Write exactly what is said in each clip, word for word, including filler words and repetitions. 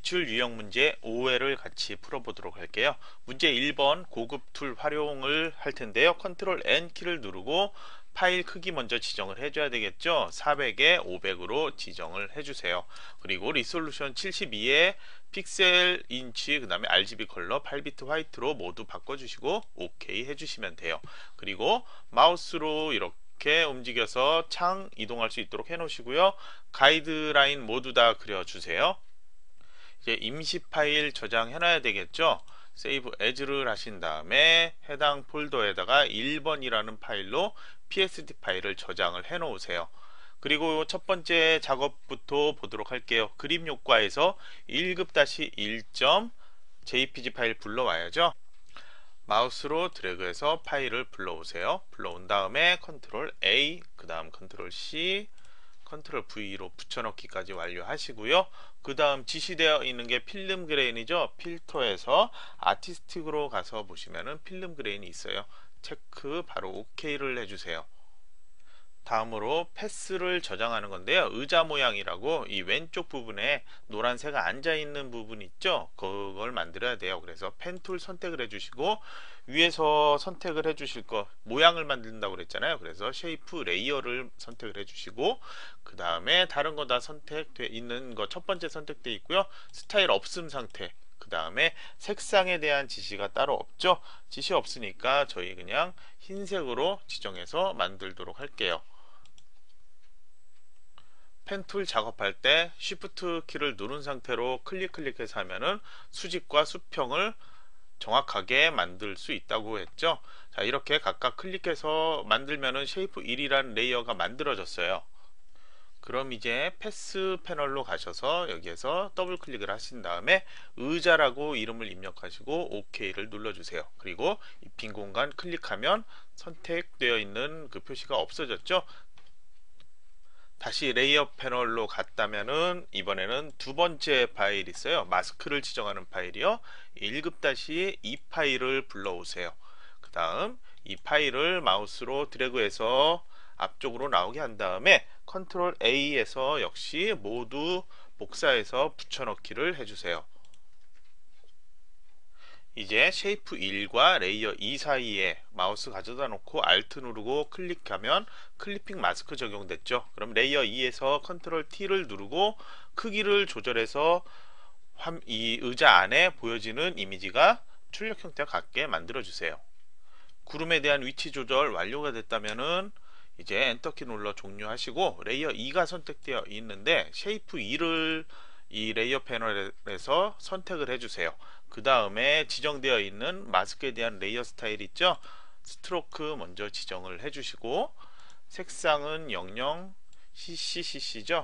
기출 유형 문제 오 회를 같이 풀어보도록 할게요. 문제 일 번 고급 툴 활용을 할 텐데요. 컨트롤 엔 키를 누르고 파일 크기 먼저 지정을 해줘야 되겠죠. 사백에 오백으로 지정을 해주세요. 그리고 리솔루션 칠십이에 픽셀 인치, 그 다음에 알지비 컬러 팔 비트 화이트로 모두 바꿔주시고 오케이 해주시면 돼요. 그리고 마우스로 이렇게 이렇게 움직여서 창 이동할 수 있도록 해 놓으시고요. 가이드라인 모두 다 그려주세요. 이제 임시 파일 저장해 놔야 되겠죠. 세이브 에즈를 하신 다음에 해당 폴더에다가 일 번이라는 파일로 피에스디 파일을 저장을 해 놓으세요. 그리고 첫 번째 작업부터 보도록 할게요. 그림 효과에서 일 급 일 점 제이피지 파일 불러와야죠. 마우스로 드래그해서 파일을 불러오세요. 불러온 다음에 컨트롤 에이, 그 다음 컨트롤 씨, 컨트롤 브이로 붙여넣기까지 완료하시고요. 그 다음 지시되어 있는 게 필름 그레인이죠. 필터에서 아티스틱으로 가서 보시면은 필름 그레인이 있어요. 체크 바로 오케이를 해주세요. 다음으로 패스를 저장하는 건데요. 의자 모양이라고 이 왼쪽 부분에 노란색 앉아있는 부분 있죠. 그걸 만들어야 돼요. 그래서 펜 툴 선택을 해주시고 위에서 선택을 해주실 거 모양을 만든다고 그랬잖아요. 그래서 쉐이프 레이어를 선택을 해주시고 그 다음에 다른 거 다 선택되어 있는 거 첫 번째 선택되어 있고요. 스타일 없음 상태, 그 다음에 색상에 대한 지시가 따로 없죠. 지시 없으니까 저희 그냥 흰색으로 지정해서 만들도록 할게요. 펜툴 작업할 때 쉬프트 키를 누른 상태로 클릭 클릭해서 하면은 수직과 수평을 정확하게 만들 수 있다고 했죠. 자, 이렇게 각각 클릭해서 만들면은 쉐이프 일이라는 레이어가 만들어졌어요. 그럼 이제 패스 패널로 가셔서 여기에서 더블 클릭을 하신 다음에 의자라고 이름을 입력하시고 오케이를 눌러주세요. 그리고 이 빈 공간 클릭하면 선택되어 있는 그 표시가 없어졌죠. 다시 레이어 패널로 갔다면은 이번에는 두 번째 파일이 있어요. 마스크를 지정하는 파일이요. 일 급 이 파일을 불러오세요. 그 다음 이 파일을 마우스로 드래그해서 앞쪽으로 나오게 한 다음에 컨트롤 에이에서 역시 모두 복사해서 붙여넣기를 해주세요. 이제 쉐이프 일과 레이어 이 사이에 마우스 가져다 놓고 알트 누르고 클릭하면 클리핑 마스크 적용됐죠. 그럼 레이어 이에서 컨트롤 T를 누르고 크기를 조절해서 이 의자 안에 보여지는 이미지가 출력 형태와 같게 만들어 주세요. 구름에 대한 위치 조절 완료가 됐다면은 이제 엔터키 눌러 종료하시고 레이어 이가 선택되어 있는데 쉐이프 이를 이 레이어 패널에서 선택을 해주세요. 그 다음에 지정되어 있는 마스크에 대한 레이어 스타일 있죠. 스트로크 먼저 지정을 해주시고 색상은 영영 씨씨씨씨죠.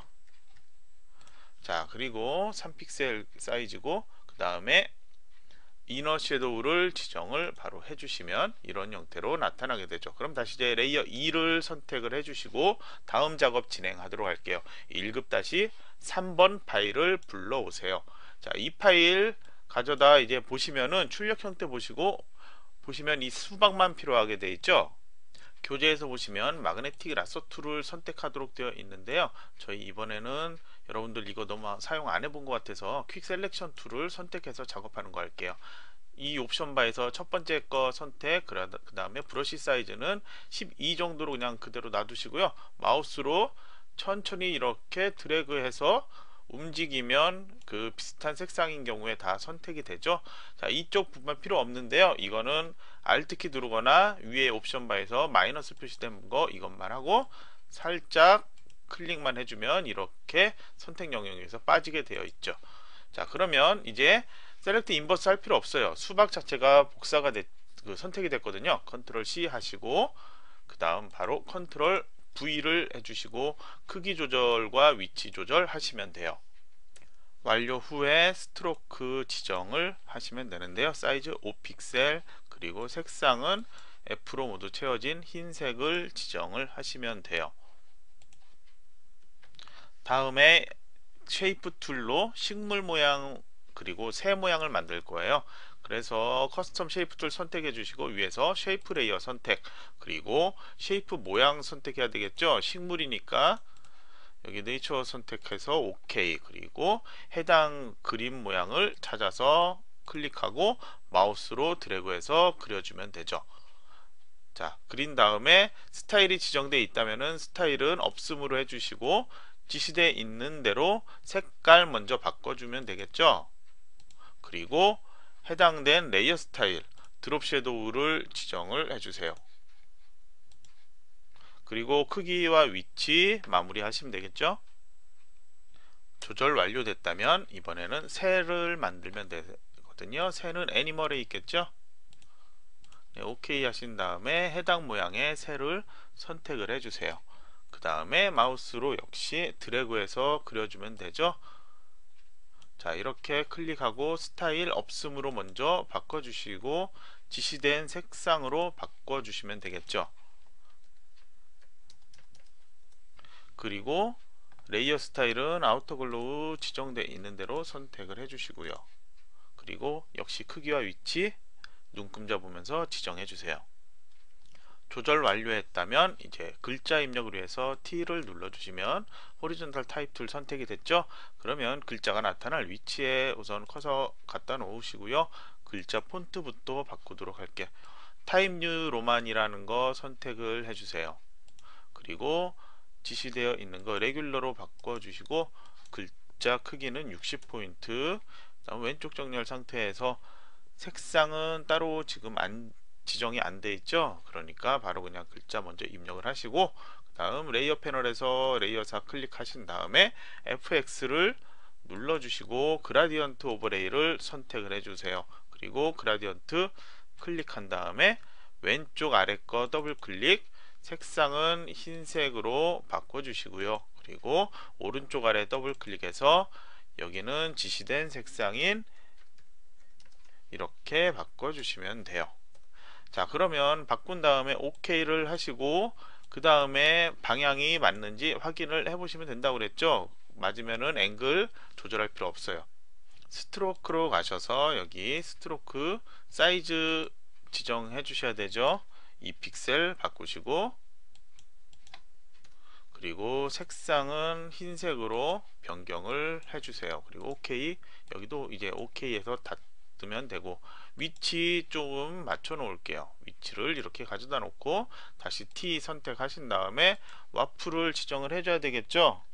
자, 그리고 삼 픽셀 사이즈고 그 다음에 이너 섀도우를 지정을 바로 해주시면 이런 형태로 나타나게 되죠. 그럼 다시 이제 레이어 이를 선택을 해주시고 다음 작업 진행하도록 할게요. 일 급 삼 번 파일을 불러오세요. 자, 이 파일 가져다 이제 보시면은 출력 형태 보시고 보시면 이 수박만 필요하게 되어 있죠. 교재에서 보시면 마그네틱 라서 툴을 선택하도록 되어 있는데요. 저희 이번에는 여러분들 이거 너무 사용 안 해본 것 같아서 퀵 셀렉션 툴을 선택해서 작업하는 거 할게요. 이 옵션 바에서 첫 번째 거 선택, 그 다음에 브러쉬 사이즈는 십이 정도로 그냥 그대로 놔두시고요. 마우스로 천천히 이렇게 드래그해서 움직이면 그 비슷한 색상인 경우에 다 선택이 되죠. 자, 이쪽 부분 필요 없는데요. 이거는 Alt키 누르거나 위에 옵션 바에서 마이너스 표시된 거 이것만 하고 살짝 클릭만 해주면 이렇게 선택 영역에서 빠지게 되어 있죠. 자, 그러면 이제 셀렉트 인버스 할 필요 없어요. 수박 자체가 복사가 됐, 그 선택이 됐거든요. 컨트롤 씨 하시고 그 다음 바로 컨트롤 브이를 해주시고 크기 조절과 위치 조절 하시면 돼요. 완료 후에 스트로크 지정을 하시면 되는데요. 사이즈 오 픽셀 그리고 색상은 F로 모두 채워진 흰색을 지정을 하시면 돼요. 다음에 쉐이프 툴로 식물 모양 그리고 새 모양을 만들 거예요. 그래서 커스텀 쉐이프 툴 선택해 주시고 위에서 쉐이프 레이어 선택 그리고 쉐이프 모양 선택해야 되겠죠. 식물이니까 여기 네이처 선택해서 오케이, 그리고 해당 그림 모양을 찾아서 클릭하고 마우스로 드래그해서 그려주면 되죠. 자, 그린 다음에 스타일이 지정되어 있다면은 스타일은 없음으로 해주시고, 지시되어 있는 대로 색깔 먼저 바꿔주면 되겠죠. 그리고 해당된 레이어 스타일 드롭 섀도우를 지정을 해주세요. 그리고 크기와 위치 마무리 하시면 되겠죠. 조절 완료됐다면 이번에는 새를 만들면 되거든요. 새는 애니멀에 있겠죠. 네, 오케이 하신 다음에 해당 모양의 새를 선택을 해주세요. 그 다음에 마우스로 역시 드래그해서 그려주면 되죠. 자, 이렇게 클릭하고 스타일 없음으로 먼저 바꿔주시고 지시된 색상으로 바꿔주시면 되겠죠. 그리고 레이어 스타일은 아우터 글로우 지정되어 있는 대로 선택을 해주시고요. 그리고 역시 크기와 위치 눈금자 보면서 지정해 주세요. 조절 완료했다면 이제 글자 입력을 위해서 T를 눌러주시면 호리존탈 타입 툴 선택이 됐죠. 그러면 글자가 나타날 위치에 우선 커서 갖다 놓으시고요. 글자 폰트부터 바꾸도록 할게요. 타입 뉴 로만이라는 거 선택을 해주세요. 그리고 지시되어 있는 거 레귤러로 바꿔주시고 글자 크기는 육십 포인트, 다음 왼쪽 정렬 상태에서 색상은 따로 지금 안 지정이 안 돼 있죠. 그러니까 바로 그냥 글자 먼저 입력을 하시고 그 다음 레이어 패널에서 레이어사 클릭하신 다음에 에프엑스를 눌러주시고 그라디언트 오버레이를 선택을 해주세요. 그리고 그라디언트 클릭한 다음에 왼쪽 아래 거 더블 클릭, 색상은 흰색으로 바꿔주시고요. 그리고 오른쪽 아래 더블 클릭해서 여기는 지시된 색상인 이렇게 바꿔주시면 돼요. 자, 그러면 바꾼 다음에 오케이를 하시고 그 다음에 방향이 맞는지 확인을 해보시면 된다고 그랬죠. 맞으면은 앵글 조절할 필요 없어요. 스트로크로 가셔서 여기 스트로크 사이즈 지정해 주셔야 되죠. 이 픽셀 바꾸시고 그리고 색상은 흰색으로 변경을 해주세요. 그리고 오케이, 여기도 이제 오케이에서 닫으면 되고 위치 조금 맞춰 놓을게요. 위치를 이렇게 가져다 놓고 다시 T 선택하신 다음에 와플을 지정을 해줘야 되겠죠.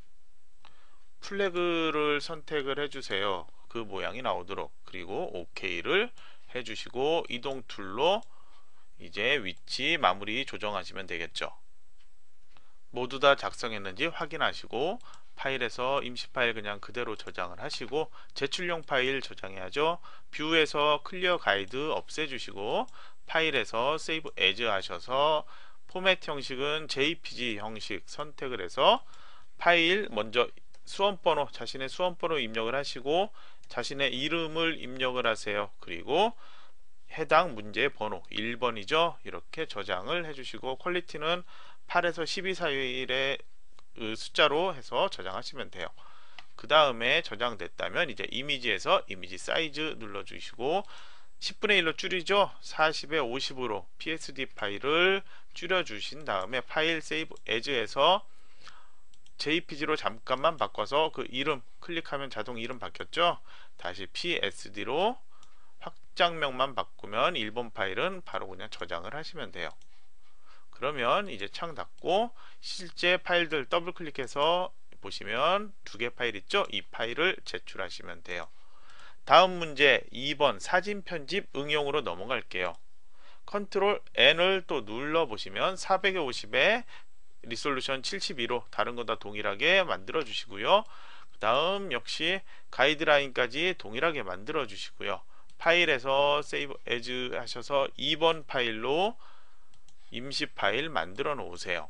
플래그를 선택을 해주세요. 그 모양이 나오도록. 그리고 오케이를 해주시고 이동 툴로 이제 위치 마무리 조정하시면 되겠죠. 모두 다 작성했는지 확인하시고 파일에서 임시 파일 그냥 그대로 저장을 하시고 제출용 파일 저장해야죠. 뷰에서 클리어 가이드 없애주시고 파일에서 세이브 에즈 하셔서 포맷 형식은 제이피지 형식 선택을 해서 파일 먼저 수험번호, 자신의 수험번호 입력을 하시고 자신의 이름을 입력을 하세요. 그리고 해당 문제의 번호 일 번이죠. 이렇게 저장을 해주시고 퀄리티는 팔에서 십이 사이의 숫자로 해서 저장하시면 돼요. 그 다음에 저장됐다면 이제 이미지에서 이미지 사이즈 눌러주시고 십분의 일로 줄이죠. 사십에 오십으로 피에스디 파일을 줄여주신 다음에 파일 세이브 에즈에서 제이피지로 잠깐만 바꿔서 그 이름 클릭하면 자동 이름 바뀌었죠. 다시 피에스디로 확장명만 바꾸면 일 번 파일은 바로 그냥 저장을 하시면 돼요. 그러면 이제 창 닫고 실제 파일들 더블 클릭해서 보시면 두 개 파일 있죠? 이 파일을 제출하시면 돼요. 다음 문제 이 번 사진 편집 응용으로 넘어갈게요. 컨트롤 N을 또 눌러 보시면 사백에 오십에 리솔루션 칠십이로 다른 거 다 동일하게 만들어 주시고요. 그 다음 역시 가이드라인까지 동일하게 만들어 주시고요. 파일에서 세이브 에즈 하셔서 이 번 파일로 임시 파일 만들어 놓으세요.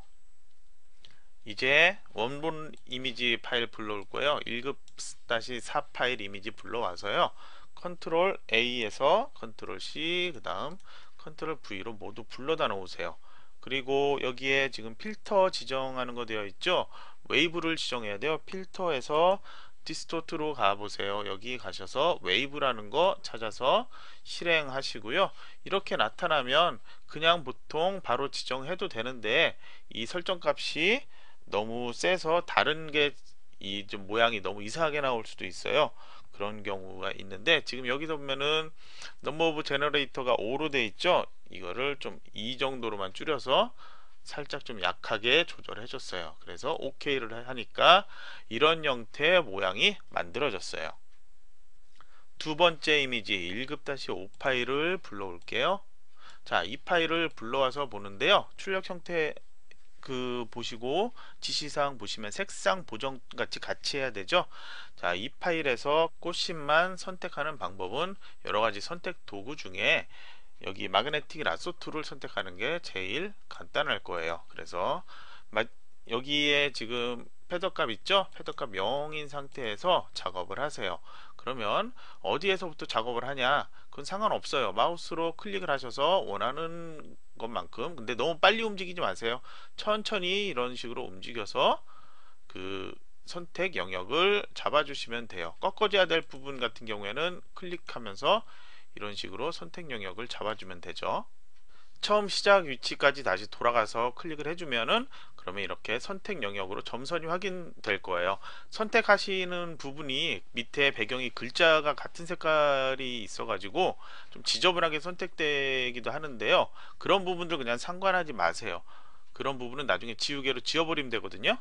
이제 원본 이미지 파일 불러올 거예요. 일 급 사 파일 이미지 불러와서요. 컨트롤 A에서 컨트롤 C 그 다음 컨트롤 V로 모두 불러다 놓으세요. 그리고 여기에 지금 필터 지정하는 거 되어 있죠. 웨이브를 지정해야 돼요. 필터에서 디스토트로 가보세요. 여기 가셔서 웨이브라는 거 찾아서 실행하시고요. 이렇게 나타나면 그냥 보통 바로 지정해도 되는데 이 설정 값이 너무 세서 다른 게 이 좀 모양이 너무 이상하게 나올 수도 있어요. 그런 경우가 있는데 지금 여기서 보면은 넘버 오브 제너레이터가 오로 돼 있죠. 이거를 좀 이 정도로만 줄여서 살짝 좀 약하게 조절해 줬어요. 그래서 오케이를 하니까 이런 형태의 모양이 만들어졌어요. 두 번째 이미지 일 급 오 파일을 불러올게요. 자, 이 파일을 불러와서 보는데요. 출력 형태 그 보시고 지시사항 보시면 색상 보정 같이 같이 해야 되죠. 자, 이 파일에서 꽃심만 선택하는 방법은 여러 가지 선택 도구 중에 여기 마그네틱 라소 툴을 선택하는 게 제일 간단할 거예요. 그래서 여기에 지금 패더값 있죠? 패더값 영인 상태에서 작업을 하세요. 그러면 어디에서부터 작업을 하냐? 그건 상관없어요. 마우스로 클릭을 하셔서 원하는 것만큼, 근데 너무 빨리 움직이지 마세요. 천천히 이런 식으로 움직여서 그 선택 영역을 잡아주시면 돼요. 꺾어져야 될 부분 같은 경우에는 클릭하면서 이런 식으로 선택 영역을 잡아주면 되죠. 처음 시작 위치까지 다시 돌아가서 클릭을 해주면은 그러면 이렇게 선택 영역으로 점선이 확인될 거예요. 선택하시는 부분이 밑에 배경이 글자가 같은 색깔이 있어 가지고 좀 지저분하게 선택되기도 하는데요. 그런 부분들 그냥 상관하지 마세요. 그런 부분은 나중에 지우개로 지워버리면 되거든요.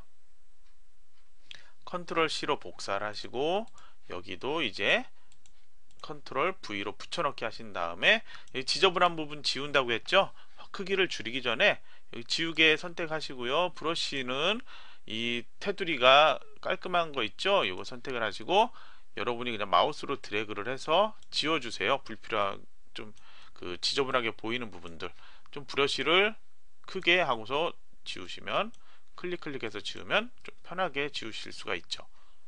컨트롤 C로 복사를 하시고 여기도 이제 컨트롤 V로 붙여넣기 하신 다음에 지저분한 부분 지운다고 했죠. 크기를 줄이기 전에 여기 지우개 선택하시고요. 브러쉬는 이 테두리가 깔끔한 거 있죠. 이거 선택을 하시고 여러분이 그냥 마우스로 드래그를 해서 지워주세요. 불필요한 좀 그 지저분하게 보이는 부분들 좀 브러쉬를 크게 하고서 지우시면 클릭 클릭해서 지우면 좀 편하게 지우실 수가 있죠.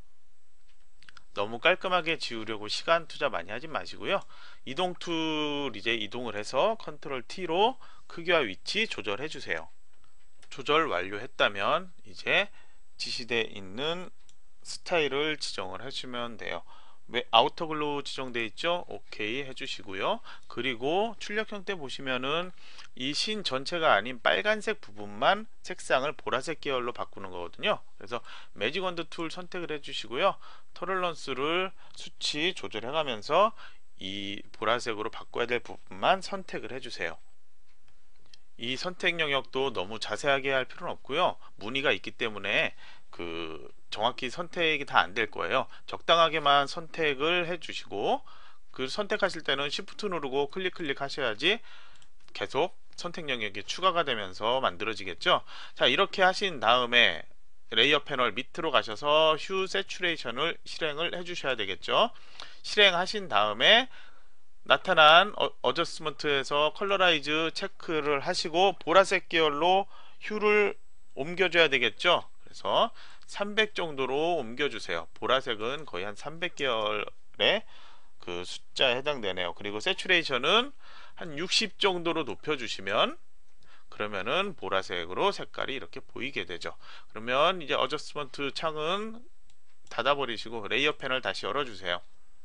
너무 깔끔하게 지우려고 시간 투자 많이 하지 마시고요. 이동 툴 이제 이동을 해서 컨트롤 T로 크기와 위치 조절해 주세요. 조절 완료했다면 이제 지시되어 있는 스타일을 지정을 해주면 돼요. 왜 아우터 글로우 지정되어 있죠? 오케이 해주시고요. 그리고 출력 형태 보시면은 이 신 전체가 아닌 빨간색 부분만 색상을 보라색 계열로 바꾸는 거거든요. 그래서 매직 원드 툴 선택을 해주시고요. 토ler런스를 수치 조절해 가면서 이 보라색으로 바꿔야 될 부분만 선택을 해주세요. 이 선택 영역도 너무 자세하게 할 필요는 없고요. 무늬가 있기 때문에 그 정확히 선택이 다 안 될 거예요. 적당하게만 선택을 해주시고 그 선택하실 때는 시프트 누르고 클릭 클릭 하셔야지 계속 선택 영역이 추가가 되면서 만들어지겠죠. 자, 이렇게 하신 다음에 레이어 패널 밑으로 가셔서 휴 세츄레이션을 실행을 해 주셔야 되겠죠. 실행하신 다음에 나타난 어, 어저스먼트에서 컬러라이즈 체크를 하시고 보라색 계열로 휴를 옮겨줘야 되겠죠. 그래서 삼백 정도로 옮겨주세요. 보라색은 거의 한 삼백 계열의 그 숫자에 해당되네요. 그리고 세츄레이션은 한 육십 정도로 높여주시면 그러면은 보라색으로 색깔이 이렇게 보이게 되죠. 그러면 이제 어저스먼트 창은 닫아버리시고 레이어 패널 다시 열어주세요.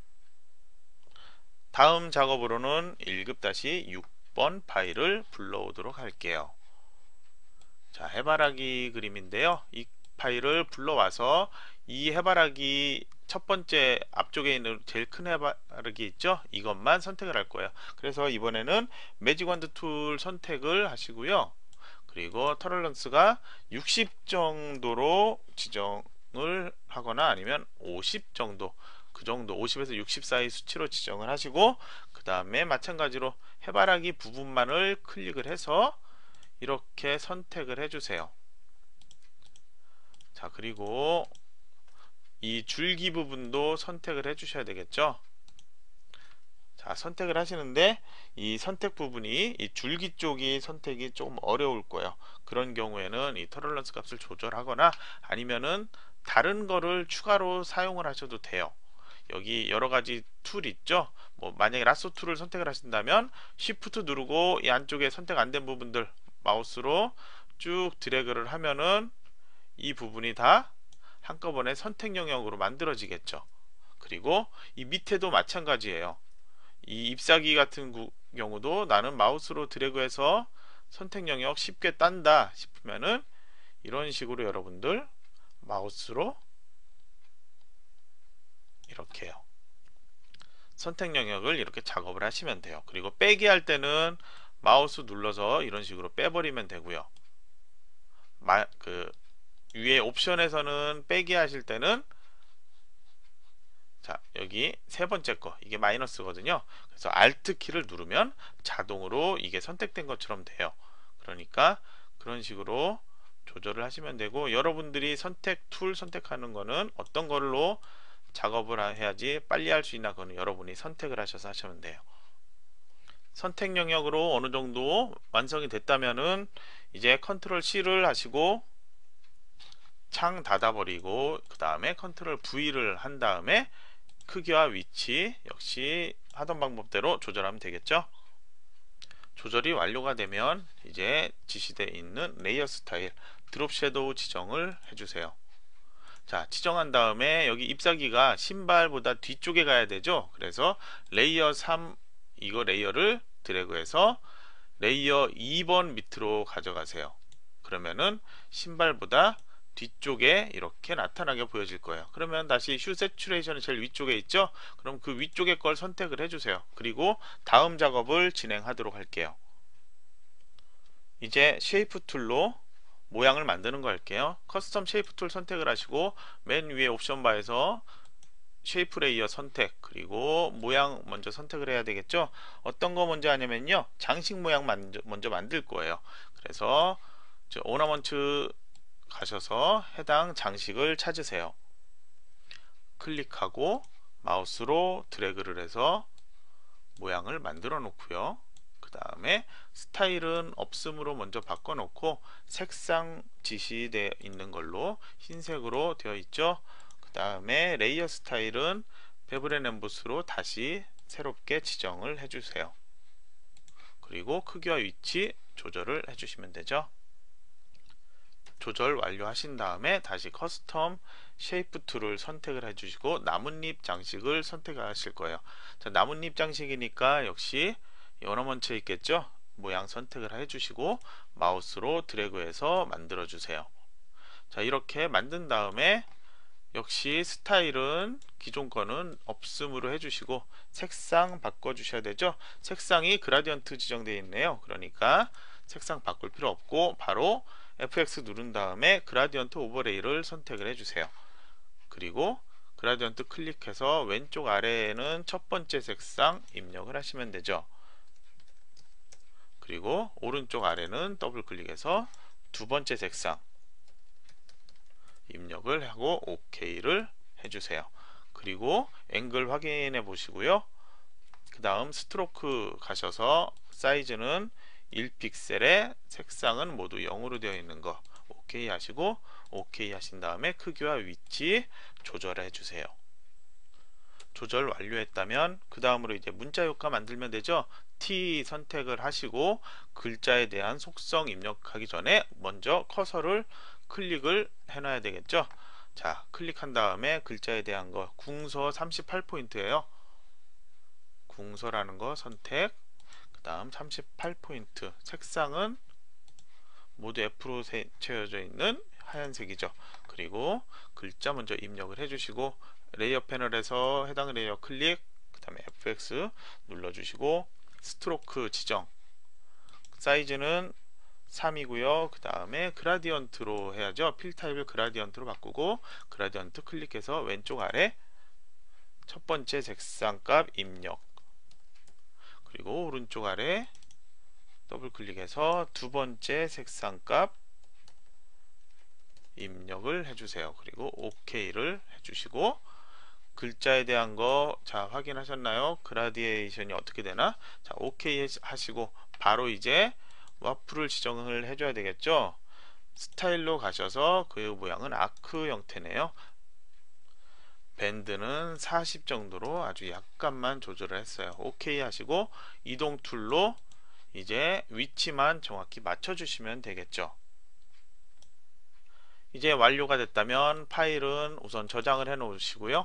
다음 작업으로는 일 급 육 번 파일을 불러오도록 할게요. 자, 해바라기 그림인데요. 이 파일을 불러와서 이 해바라기 첫 번째 앞쪽에 있는 제일 큰 해바라기 있죠? 이것만 선택을 할 거예요. 그래서 이번에는 매직 원드 툴 선택을 하시고요. 그리고 터럴런스가 육십 정도로 지정을 하거나 아니면 오십 정도, 그 정도 오십에서 육십 사이 수치로 지정을 하시고 그 다음에 마찬가지로 해바라기 부분만을 클릭을 해서 이렇게 선택을 해주세요. 자, 그리고 이 줄기 부분도 선택을 해 주셔야 되겠죠. 자, 선택을 하시는데 이 선택 부분이 이 줄기 쪽이 선택이 좀 어려울 거예요. 그런 경우에는 이 터럴런스 값을 조절하거나 아니면은 다른 거를 추가로 사용을 하셔도 돼요. 여기 여러가지 툴 있죠. 뭐 만약에 라소 툴을 선택을 하신다면 쉬프트 누르고 이 안쪽에 선택 안 된 부분들 마우스로 쭉 드래그를 하면은 이 부분이 다 한꺼번에 선택 영역으로 만들어지겠죠. 그리고 이 밑에도 마찬가지예요. 이 잎사귀 같은 구, 경우도 나는 마우스로 드래그해서 선택 영역 쉽게 딴다 싶으면은 이런 식으로 여러분들 마우스로 이렇게요. 선택 영역을 이렇게 작업을 하시면 돼요. 그리고 빼기 할 때는 마우스 눌러서 이런 식으로 빼버리면 되고요. 마, 그 위에 옵션에서는 빼기 하실 때는 자 여기 세 번째 거 이게 마이너스거든요. 그래서 알트 키를 누르면 자동으로 이게 선택된 것처럼 돼요. 그러니까 그런 식으로 조절을 하시면 되고, 여러분들이 선택 툴 선택하는 거는 어떤 걸로 작업을 해야지 빨리 할 수 있나, 그거는 여러분이 선택을 하셔서 하시면 돼요. 선택 영역으로 어느 정도 완성이 됐다면은 이제 컨트롤 C를 하시고 창 닫아버리고 그 다음에 컨트롤 V를 한 다음에 크기와 위치 역시 하던 방법대로 조절하면 되겠죠. 조절이 완료가 되면 이제 지시되어 있는 레이어 스타일 드롭 섀도우 지정을 해주세요. 자, 지정한 다음에 여기 잎사귀가 신발보다 뒤쪽에 가야 되죠. 그래서 레이어 삼 이거 레이어를 드래그해서 레이어 이 번 밑으로 가져가세요. 그러면은 신발보다 뒤쪽에 이렇게 나타나게 보여질 거예요. 그러면 다시 슈 세츄레이션이 제일 위쪽에 있죠. 그럼 그 위쪽에 걸 선택을 해주세요. 그리고 다음 작업을 진행하도록 할게요. 이제 쉐이프 툴로 모양을 만드는 거 할게요. 커스텀 쉐이프 툴 선택을 하시고 맨 위에 옵션 바에서 쉐이프 레이어 선택, 그리고 모양 먼저 선택을 해야 되겠죠. 어떤 거 먼저 하냐면요, 장식 모양 먼저, 먼저 만들 거예요. 그래서 오너먼트 가셔서 해당 장식을 찾으세요. 클릭하고 마우스로 드래그를 해서 모양을 만들어 놓고요. 그 다음에 스타일은 없음으로 먼저 바꿔 놓고 색상 지시되어 있는 걸로 흰색으로 되어 있죠. 그 다음에 레이어 스타일은 베브렌 엠보스로 다시 새롭게 지정을 해주세요. 그리고 크기와 위치 조절을 해주시면 되죠. 조절 완료하신 다음에 다시 커스텀 쉐이프 툴을 선택을 해주시고 나뭇잎 장식을 선택하실 거예요. 자, 나뭇잎 장식이니까 역시 오너먼트에 있겠죠. 모양 선택을 해주시고 마우스로 드래그해서 만들어 주세요. 자, 이렇게 만든 다음에 역시 스타일은 기존 거는 없음으로 해주시고 색상 바꿔 주셔야 되죠. 색상이 그라디언트 지정되어 있네요. 그러니까 색상 바꿀 필요 없고 바로 에프엑스 누른 다음에 그라디언트 오버레이를 선택을 해주세요. 그리고 그라디언트 클릭해서 왼쪽 아래에는 첫 번째 색상 입력을 하시면 되죠. 그리고 오른쪽 아래는 더블 클릭해서 두 번째 색상 입력을 하고 오케이를 해주세요. 그리고 앵글 확인해 보시고요. 그 다음 스트로크 가셔서 사이즈는 일 픽셀에 색상은 모두 영으로 되어 있는 거 오케이 하시고 오케이 하신 다음에 크기와 위치 조절해 주세요. 조절 완료했다면 그 다음으로 이제 문자 효과 만들면 되죠. T 선택을 하시고 글자에 대한 속성 입력하기 전에 먼저 커서를 클릭을 해놔야 되겠죠. 자, 클릭한 다음에 글자에 대한 거 궁서 삼십팔 포인트예요. 궁서라는 거 선택, 그 다음 삼십팔 포인트 색상은 모두 F로 채워져 있는 하얀색이죠. 그리고 글자 먼저 입력을 해주시고 레이어 패널에서 해당 레이어 클릭, 그 다음에 에프엑스 눌러주시고 스트로크 지정, 사이즈는 삼이고요. 그 다음에 그라디언트로 해야죠. 필 타입을 그라디언트로 바꾸고 그라디언트 클릭해서 왼쪽 아래 첫 번째 색상 값 입력, 그리고 오른쪽 아래 더블 클릭해서 두 번째 색상 값 입력을 해주세요. 그리고 오케이를 해주시고 글자에 대한 거 자 확인하셨나요? 그라디에이션이 어떻게 되나? 자, 오케이 하시고 바로 이제 와플을 지정을 해줘야 되겠죠. 스타일로 가셔서 그 모양은 아크 형태네요. 밴드는 사십 정도로 아주 약간만 조절을 했어요. 오케이 하시고 이동 툴로 이제 위치만 정확히 맞춰주시면 되겠죠. 이제 완료가 됐다면 파일은 우선 저장을 해 놓으시고요.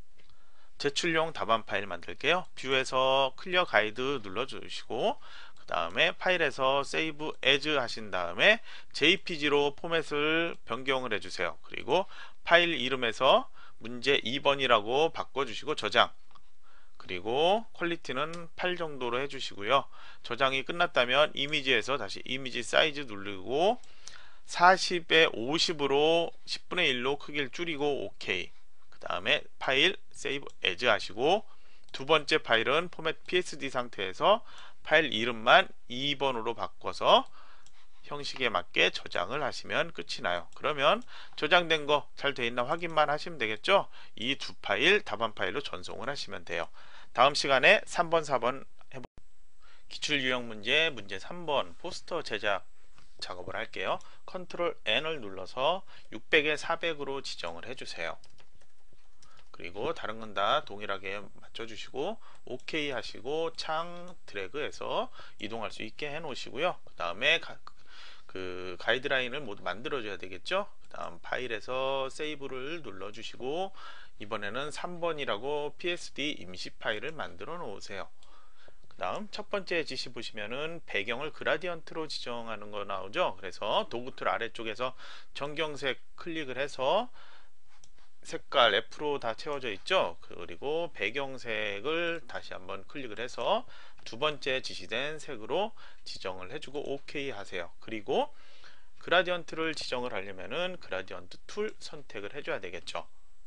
제출용 답안 파일 만들게요. 뷰에서 클리어 가이드 눌러주시고 그 다음에 파일에서 세이브 에즈 하신 다음에 제이피지로 포맷을 변경을 해주세요. 그리고 파일 이름에서 문제 이 번이라고 바꿔주시고 저장, 그리고 퀄리티는 팔 정도로 해주시고요. 저장이 끝났다면 이미지에서 다시 이미지 사이즈 누르고 사십에 오십으로 십분의 일로 크기를 줄이고 오케이. 그 다음에 파일 세이브 에즈 하시고 두 번째 파일은 포맷 피에스디 상태에서 파일 이름만 이 번으로 바꿔서 형식에 맞게 저장을 하시면 끝이 나요. 그러면 저장된 거 잘 돼 있나 확인만 하시면 되겠죠. 이 두 파일 답안 파일로 전송을 하시면 돼요. 다음 시간에 삼 번 사 번 해보... 기출 유형 문제 문제 삼 번 포스터 제작 작업을 할게요. 컨트롤 N을 눌러서 육백에 사백으로 지정을 해주세요. 그리고 다른 건 다 동일하게 맞춰주시고 오케이 하시고 창 드래그해서 이동할 수 있게 해 놓으시고요. 그 다음에 그 가이드라인을 모두 만들어 줘야 되겠죠. 그 다음 파일에서 세이브를 눌러 주시고 이번에는 삼 번이라고 피에스디 임시 파일을 만들어 놓으세요. 그 다음 첫 번째 지시 보시면은 배경을 그라디언트로 지정하는 거 나오죠. 그래서 도구 툴 아래쪽에서 정경색 클릭을 해서 색깔 F로 다 채워져 있죠. 그리고 배경색을 다시 한번 클릭을 해서 두 번째 지시된 색으로 지정을 해주고 오케이 하세요. 그리고 그라디언트를 지정을 하려면은 그라디언트 툴 선택을 해줘야 되겠죠.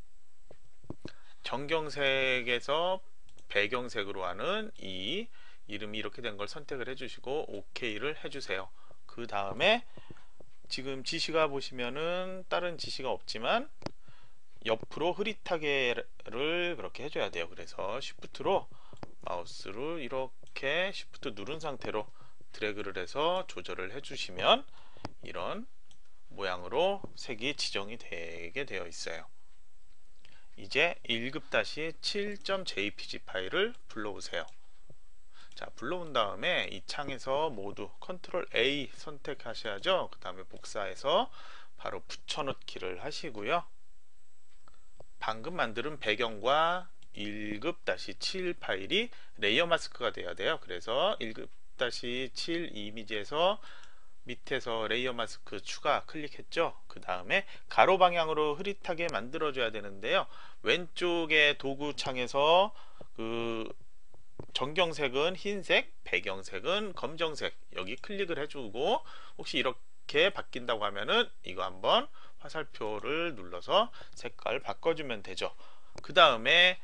정경색에서 배경색으로 하는 이 이름이 이렇게 된 걸 선택을 해주시고 오케이를 해주세요. 그 다음에 지금 지시가 보시면은 다른 지시가 없지만 옆으로 흐릿하게를 그렇게 해줘야 돼요. 그래서 쉬프트로 마우스를 이렇게 쉬프트 누른 상태로 드래그를 해서 조절을 해주시면 이런 모양으로 색이 지정이 되게 되어 있어요. 이제 일 급 칠 점 제이피지 파일을 불러오세요. 자, 불러온 다음에 이 창에서 모두 컨트롤 A 선택하셔야죠. 그 다음에 복사해서 바로 붙여넣기를 하시고요. 방금 만든 배경과 일 급 칠 파일이 레이어 마스크가 돼야 돼요. 그래서 일 급 칠 이미지에서 밑에서 레이어 마스크 추가 클릭했죠. 그 다음에 가로 방향으로 흐릿하게 만들어 줘야 되는데요. 왼쪽에 도구 창에서 그 정경색은 흰색, 배경색은 검정색 여기 클릭을 해주고 혹시 이렇게 바뀐다고 하면은 이거 한번 화살표를 눌러서 색깔 바꿔주면 되죠. 그 다음에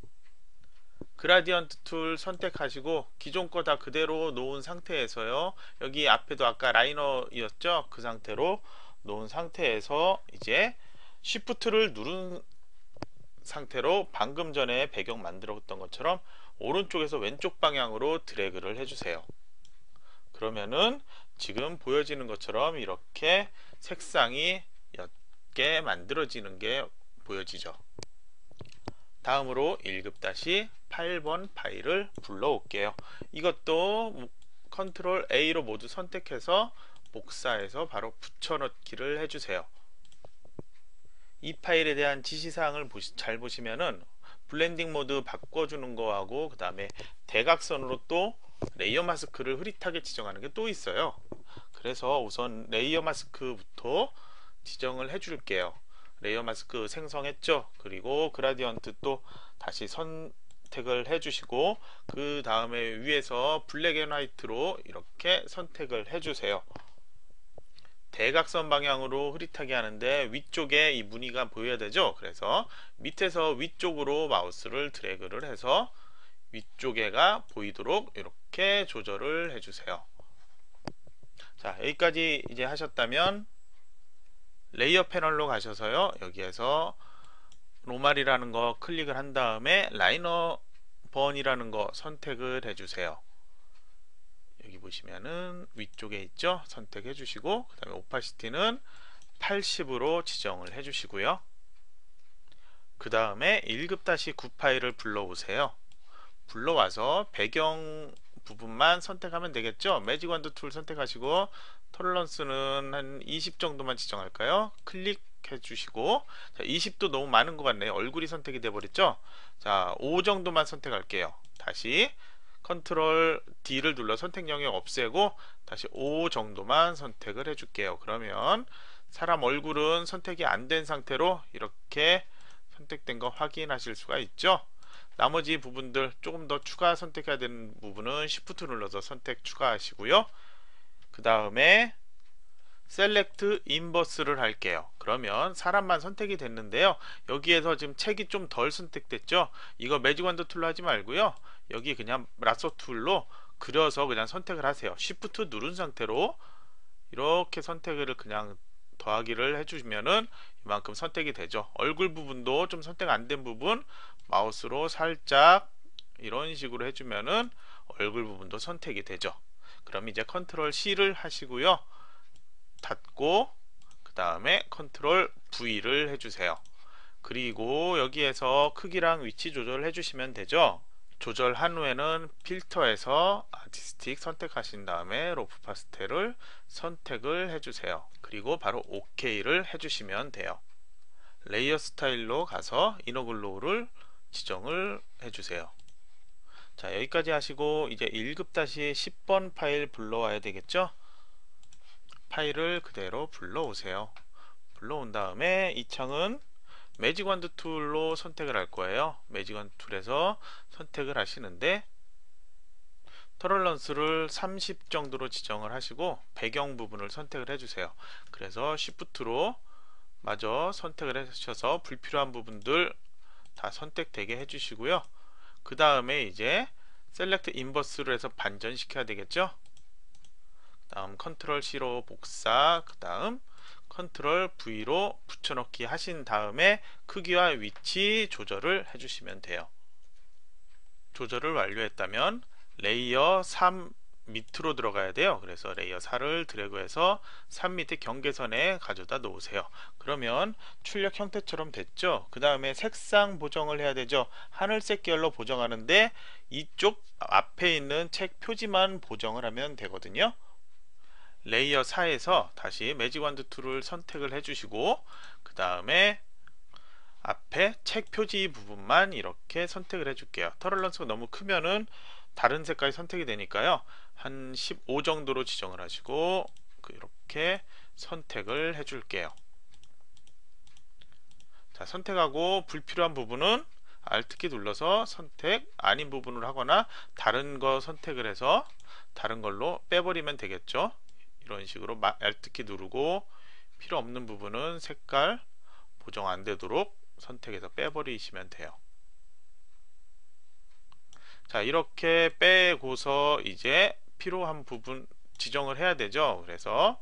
그라디언트 툴 선택하시고 기존 거 다 그대로 놓은 상태에서요. 여기 앞에도 아까 라이너였죠. 그 상태로 놓은 상태에서 이제 쉬프트를 누른 상태로 방금 전에 배경 만들었던 것처럼 오른쪽에서 왼쪽 방향으로 드래그를 해주세요. 그러면은 지금 보여지는 것처럼 이렇게 색상이 옅게 만들어지는 게 보여지죠. 다음으로 일 급 팔 번 파일을 불러올게요. 이것도 컨트롤 A로 모두 선택해서 복사해서 바로 붙여넣기를 해주세요. 이 파일에 대한 지시사항을 보시, 잘 보시면은 블렌딩 모드 바꿔주는 거하고 그 다음에 대각선으로 또 레이어 마스크를 흐릿하게 지정하는 게 또 있어요. 그래서 우선 레이어 마스크부터 지정을 해 줄게요. 레이어 마스크 생성했죠. 그리고 그라디언트 또 다시 선택을 해 주시고 그 다음에 위에서 블랙 앤 화이트로 이렇게 선택을 해 주세요. 대각선 방향으로 흐릿하게 하는데 위쪽에 이 무늬가 보여야 되죠. 그래서 밑에서 위쪽으로 마우스를 드래그를 해서 위쪽에가 보이도록 이렇게 조절을 해주세요. 자, 여기까지 이제 하셨다면 레이어 패널로 가셔서요. 여기에서 노말이라는 거 클릭을 한 다음에 라이너 번이라는 거 선택을 해주세요. 여기 보시면은 위쪽에 있죠. 선택해 주시고 그 다음에 오파시티는 팔십으로 지정을 해 주시고요. 그 다음에 일 급 구 파일을 불러오세요. 불러와서 배경 부분만 선택하면 되겠죠. 매직 원드 툴 선택하시고 톨런스는 한 이십 정도만 지정할까요? 클릭해 주시고 자, 이십도 너무 많은 것 같네요. 얼굴이 선택이 돼 버렸죠. 자, 오 정도만 선택할게요. 다시 컨트롤 D를 눌러 선택 영역 없애고 다시 오 정도만 선택을 해줄게요. 그러면 사람 얼굴은 선택이 안 된 상태로 이렇게 선택된 거 확인하실 수가 있죠. 나머지 부분들 조금 더 추가 선택해야 되는 부분은 시프트 눌러서 선택 추가하시고요. 그 다음에 셀렉트 인버스를 할게요. 그러면 사람만 선택이 됐는데요. 여기에서 지금 책이 좀 덜 선택됐죠. 이거 매직 원더 툴로 하지 말고요. 여기 그냥 라sso 툴로 그려서 그냥 선택을 하세요. 시프트 누른 상태로 이렇게 선택을 그냥 더하기를 해주면은 이만큼 선택이 되죠. 얼굴 부분도 좀 선택 안 된 부분 마우스로 살짝 이런 식으로 해주면은 얼굴 부분도 선택이 되죠. 그럼 이제 컨트롤 C를 하시고요. 닫고 그 다음에 컨트롤 V를 해주세요. 그리고 여기에서 크기랑 위치 조절을 해주시면 되죠. 조절한 후에는 필터에서 아티스틱 선택하신 다음에 로프 파스텔을 선택을 해주세요. 그리고 바로 OK를 해주시면 돼요. 레이어 스타일로 가서 이너 글로우를 지정을 해주세요. 자, 여기까지 하시고 이제 일 급 십 번 파일 불러와야 되겠죠. 파일을 그대로 불러오세요. 불러온 다음에 이 창은 매직 원드 툴로 선택을 할 거예요. 매직 원드 툴에서 선택을 하시는데 털럴런스를 삼십 정도로 지정을 하시고 배경 부분을 선택을 해주세요. 그래서 시프트로 마저 선택을 하셔서 불필요한 부분들 다 선택되게 해주시고요. 그 다음에 이제 셀렉트 인버스를 해서 반전시켜야 되겠죠. 다음 컨트롤 C로 복사, 그 다음 컨트롤 V로 붙여넣기 하신 다음에 크기와 위치 조절을 해주시면 돼요. 조절을 완료했다면 레이어 삼 밑으로 들어가야 돼요. 그래서 레이어 사를 드래그해서 삼 밑에 경계선에 가져다 놓으세요. 그러면 출력 형태처럼 됐죠. 그 다음에 색상 보정을 해야 되죠. 하늘색 계열로 보정하는데 이쪽 앞에 있는 책 표지만 보정을 하면 되거든요. 레이어 사에서 다시 매직 원드 툴을 선택을 해주시고 그 다음에 앞에 책 표지 부분만 이렇게 선택을 해줄게요. 털럴런스가 너무 크면은 다른 색깔이 선택이 되니까요. 한 십오 정도로 지정을 하시고 이렇게 선택을 해줄게요. 자, 선택하고 불필요한 부분은 Alt키 눌러서 선택 아닌 부분을 하거나 다른 거 선택을 해서 다른 걸로 빼버리면 되겠죠. 이런 식으로 Alt키 누르고 필요 없는 부분은 색깔 보정 안 되도록 선택해서 빼버리시면 돼요. 자, 이렇게 빼고서 이제 필요한 부분 지정을 해야 되죠. 그래서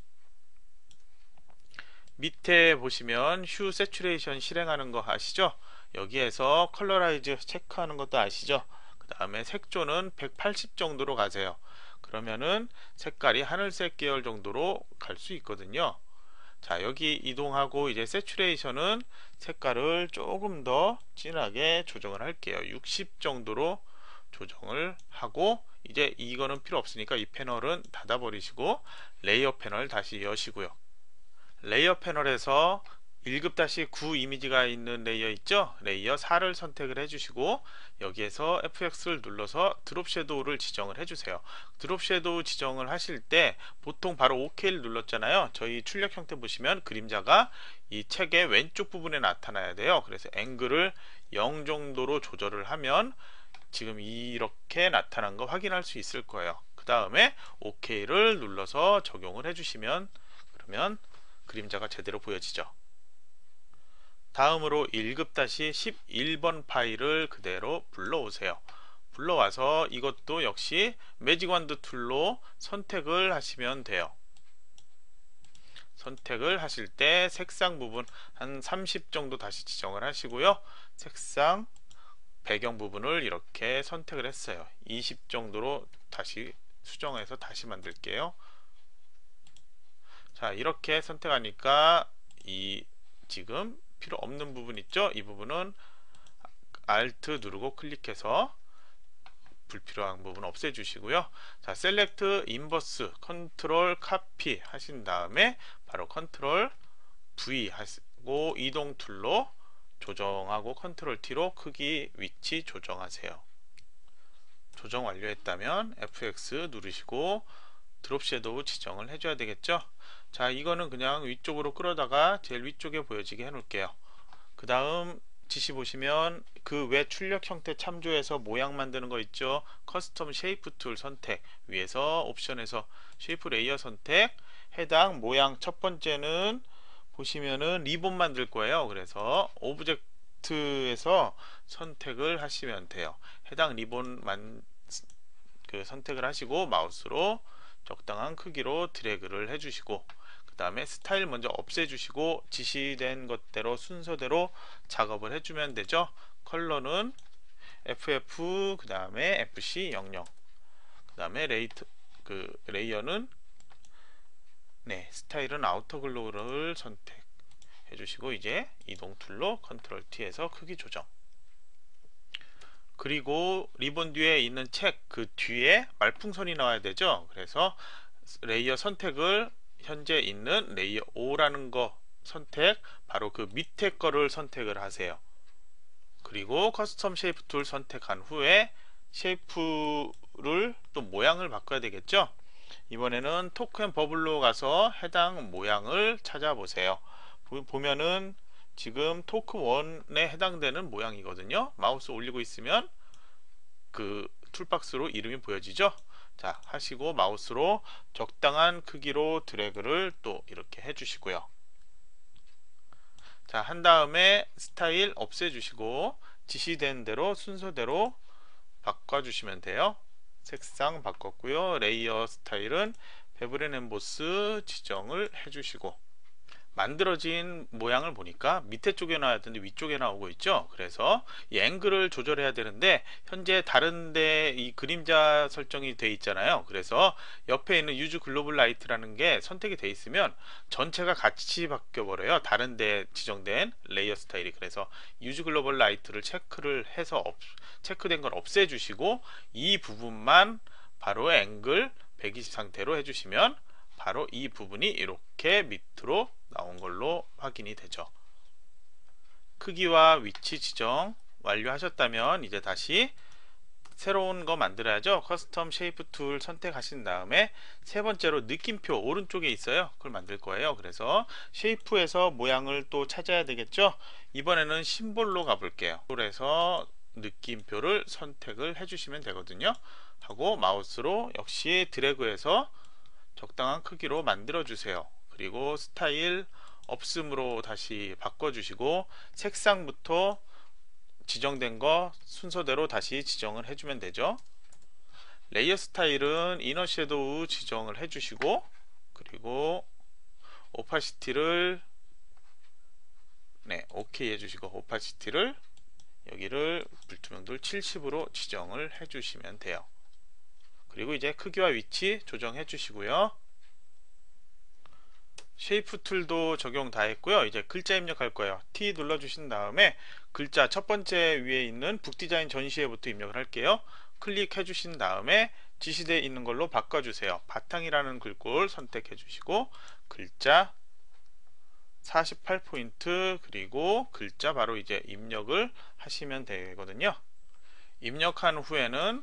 밑에 보시면 휴 세츄레이션 실행하는 거 아시죠? 여기에서 컬러라이즈 체크하는 것도 아시죠? 그 다음에 색조는 백팔십 정도로 가세요. 그러면은 색깔이 하늘색 계열 정도로 갈 수 있거든요. 자, 여기 이동하고 이제 세츄레이션은 색깔을 조금 더 진하게 조정을 할게요. 육십 정도로 조정을 하고 이제 이거는 필요 없으니까 이 패널은 닫아 버리시고 레이어 패널 다시 여시고요. 레이어 패널에서 일 급 구 이미지가 있는 레이어 있죠? 레이어 사를 선택을 해주시고 여기에서 에프엑스를 눌러서 드롭 섀도우를 지정을 해주세요. 드롭 섀도우 지정을 하실 때 보통 바로 오케이를 눌렀잖아요. 저희 출력 형태 보시면 그림자가 이 책의 왼쪽 부분에 나타나야 돼요. 그래서 앵글을 영 정도로 조절을 하면 지금 이렇게 나타난 거 확인할 수 있을 거예요. 그 다음에 오케이를 눌러서 적용을 해주시면 그러면 그림자가 제대로 보여지죠. 다음으로 일 급 십일 번 파일을 그대로 불러오세요. 불러와서 이것도 역시 매직 원드 툴로 선택을 하시면 돼요. 선택을 하실 때 색상 부분 한 삼십 정도 다시 지정을 하시고요. 색상 배경 부분을 이렇게 선택을 했어요. 이십 정도로 다시 수정해서 다시 만들게요. 자, 이렇게 선택하니까 이 지금 필요 없는 부분 있죠? 이 부분은 Alt 누르고 클릭해서 불필요한 부분 없애주시고요. 자, 셀렉트 인버스 컨트롤 카피 하신 다음에 바로 컨트롤 V 하시고 이동 툴로 조정하고 컨트롤 T로 크기 위치 조정하세요. 조정 완료했다면 에프엑스 누르시고 드롭 섀도우 지정을 해줘야 되겠죠. 자, 이거는 그냥 위쪽으로 끌어다가 제일 위쪽에 보여지게 해 놓을게요. 그 다음 지시 보시면 그 외 출력 형태 참조해서 모양 만드는 거 있죠. 커스텀 쉐이프 툴 선택, 위에서 옵션에서 쉐이프 레이어 선택, 해당 모양 첫 번째는 보시면은 리본 만들 거예요. 그래서 오브젝트에서 선택을 하시면 돼요. 해당 리본만 그 선택을 하시고 마우스로 적당한 크기로 드래그를 해주시고, 그 다음에 스타일 먼저 없애주시고 지시된 것대로 순서대로 작업을 해주면 되죠. 컬러는 에프에프, 그 다음에 에프씨 영영, 그 다음에 레이트 그 레이어는 네 스타일은 아우터 글로우를 선택해 주시고, 이제 이동 툴로 컨트롤 T에서 크기 조정. 그리고 리본 뒤에 있는 책 그 뒤에 말풍선이 나와야 되죠. 그래서 레이어 선택을 현재 있는 레이어 오라는 거 선택, 바로 그 밑에 거를 선택을 하세요. 그리고 커스텀 쉐이프 툴 선택한 후에 쉐이프를 또 모양을 바꿔야 되겠죠. 이번에는 토크 앤 버블로 가서 해당 모양을 찾아보세요. 보면은 지금 토크 원에 해당되는 모양이거든요. 마우스 올리고 있으면 그 툴박스로 이름이 보여지죠. 자, 하시고 마우스로 적당한 크기로 드래그를 또 이렇게 해주시고요. 자, 한 다음에 스타일 없애주시고 지시된 대로 순서대로 바꿔주시면 돼요. 색상 바꿨고요. 레이어 스타일은 베브렌 엠보스 지정을 해주시고, 만들어진 모양을 보니까 밑에 쪽에 나와야 되는데 위쪽에 나오고 있죠. 그래서 이 앵글을 조절해야 되는데 현재 다른데 이 그림자 설정이 돼 있잖아요. 그래서 옆에 있는 유즈 글로벌 라이트라는 게 선택이 돼 있으면 전체가 같이 바뀌어 버려요. 다른데 지정된 레이어 스타일이. 그래서 유즈 글로벌 라이트를 체크를 해서 업, 체크된 걸 없애 주시고 이 부분만 바로 앵글 백이십 상태로 해주시면 바로 이 부분이 이렇게 밑으로 나온 걸로 확인이 되죠. 크기와 위치 지정 완료하셨다면 이제 다시 새로운 거 만들어야죠. 커스텀 쉐이프 툴 선택하신 다음에 세 번째로 느낌표 오른쪽에 있어요. 그걸 만들 거예요. 그래서 쉐이프에서 모양을 또 찾아야 되겠죠. 이번에는 심볼로 가볼게요. 그래서 느낌표를 선택을 해주시면 되거든요. 하고 마우스로 역시 드래그해서 적당한 크기로 만들어 주세요. 그리고 스타일 없음으로 다시 바꿔주시고 색상부터 지정된 거 순서대로 다시 지정을 해주면 되죠. 레이어 스타일은 이너 섀도우 지정을 해주시고, 그리고 오파시티를 네 오케이 해주시고 오파시티를 여기를 불투명도를 칠십으로 지정을 해주시면 돼요. 그리고 이제 크기와 위치 조정해 주시고요. 쉐이프 툴도 적용 다 했고요. 이제 글자 입력할 거예요. T 눌러 주신 다음에 글자 첫 번째 위에 있는 북 디자인 전시회부터 입력을 할게요. 클릭해 주신 다음에 지시되어 있는 걸로 바꿔 주세요. 바탕이라는 글꼴 선택해 주시고 글자 사십팔 포인트, 그리고 글자 바로 이제 입력을 하시면 되거든요. 입력한 후에는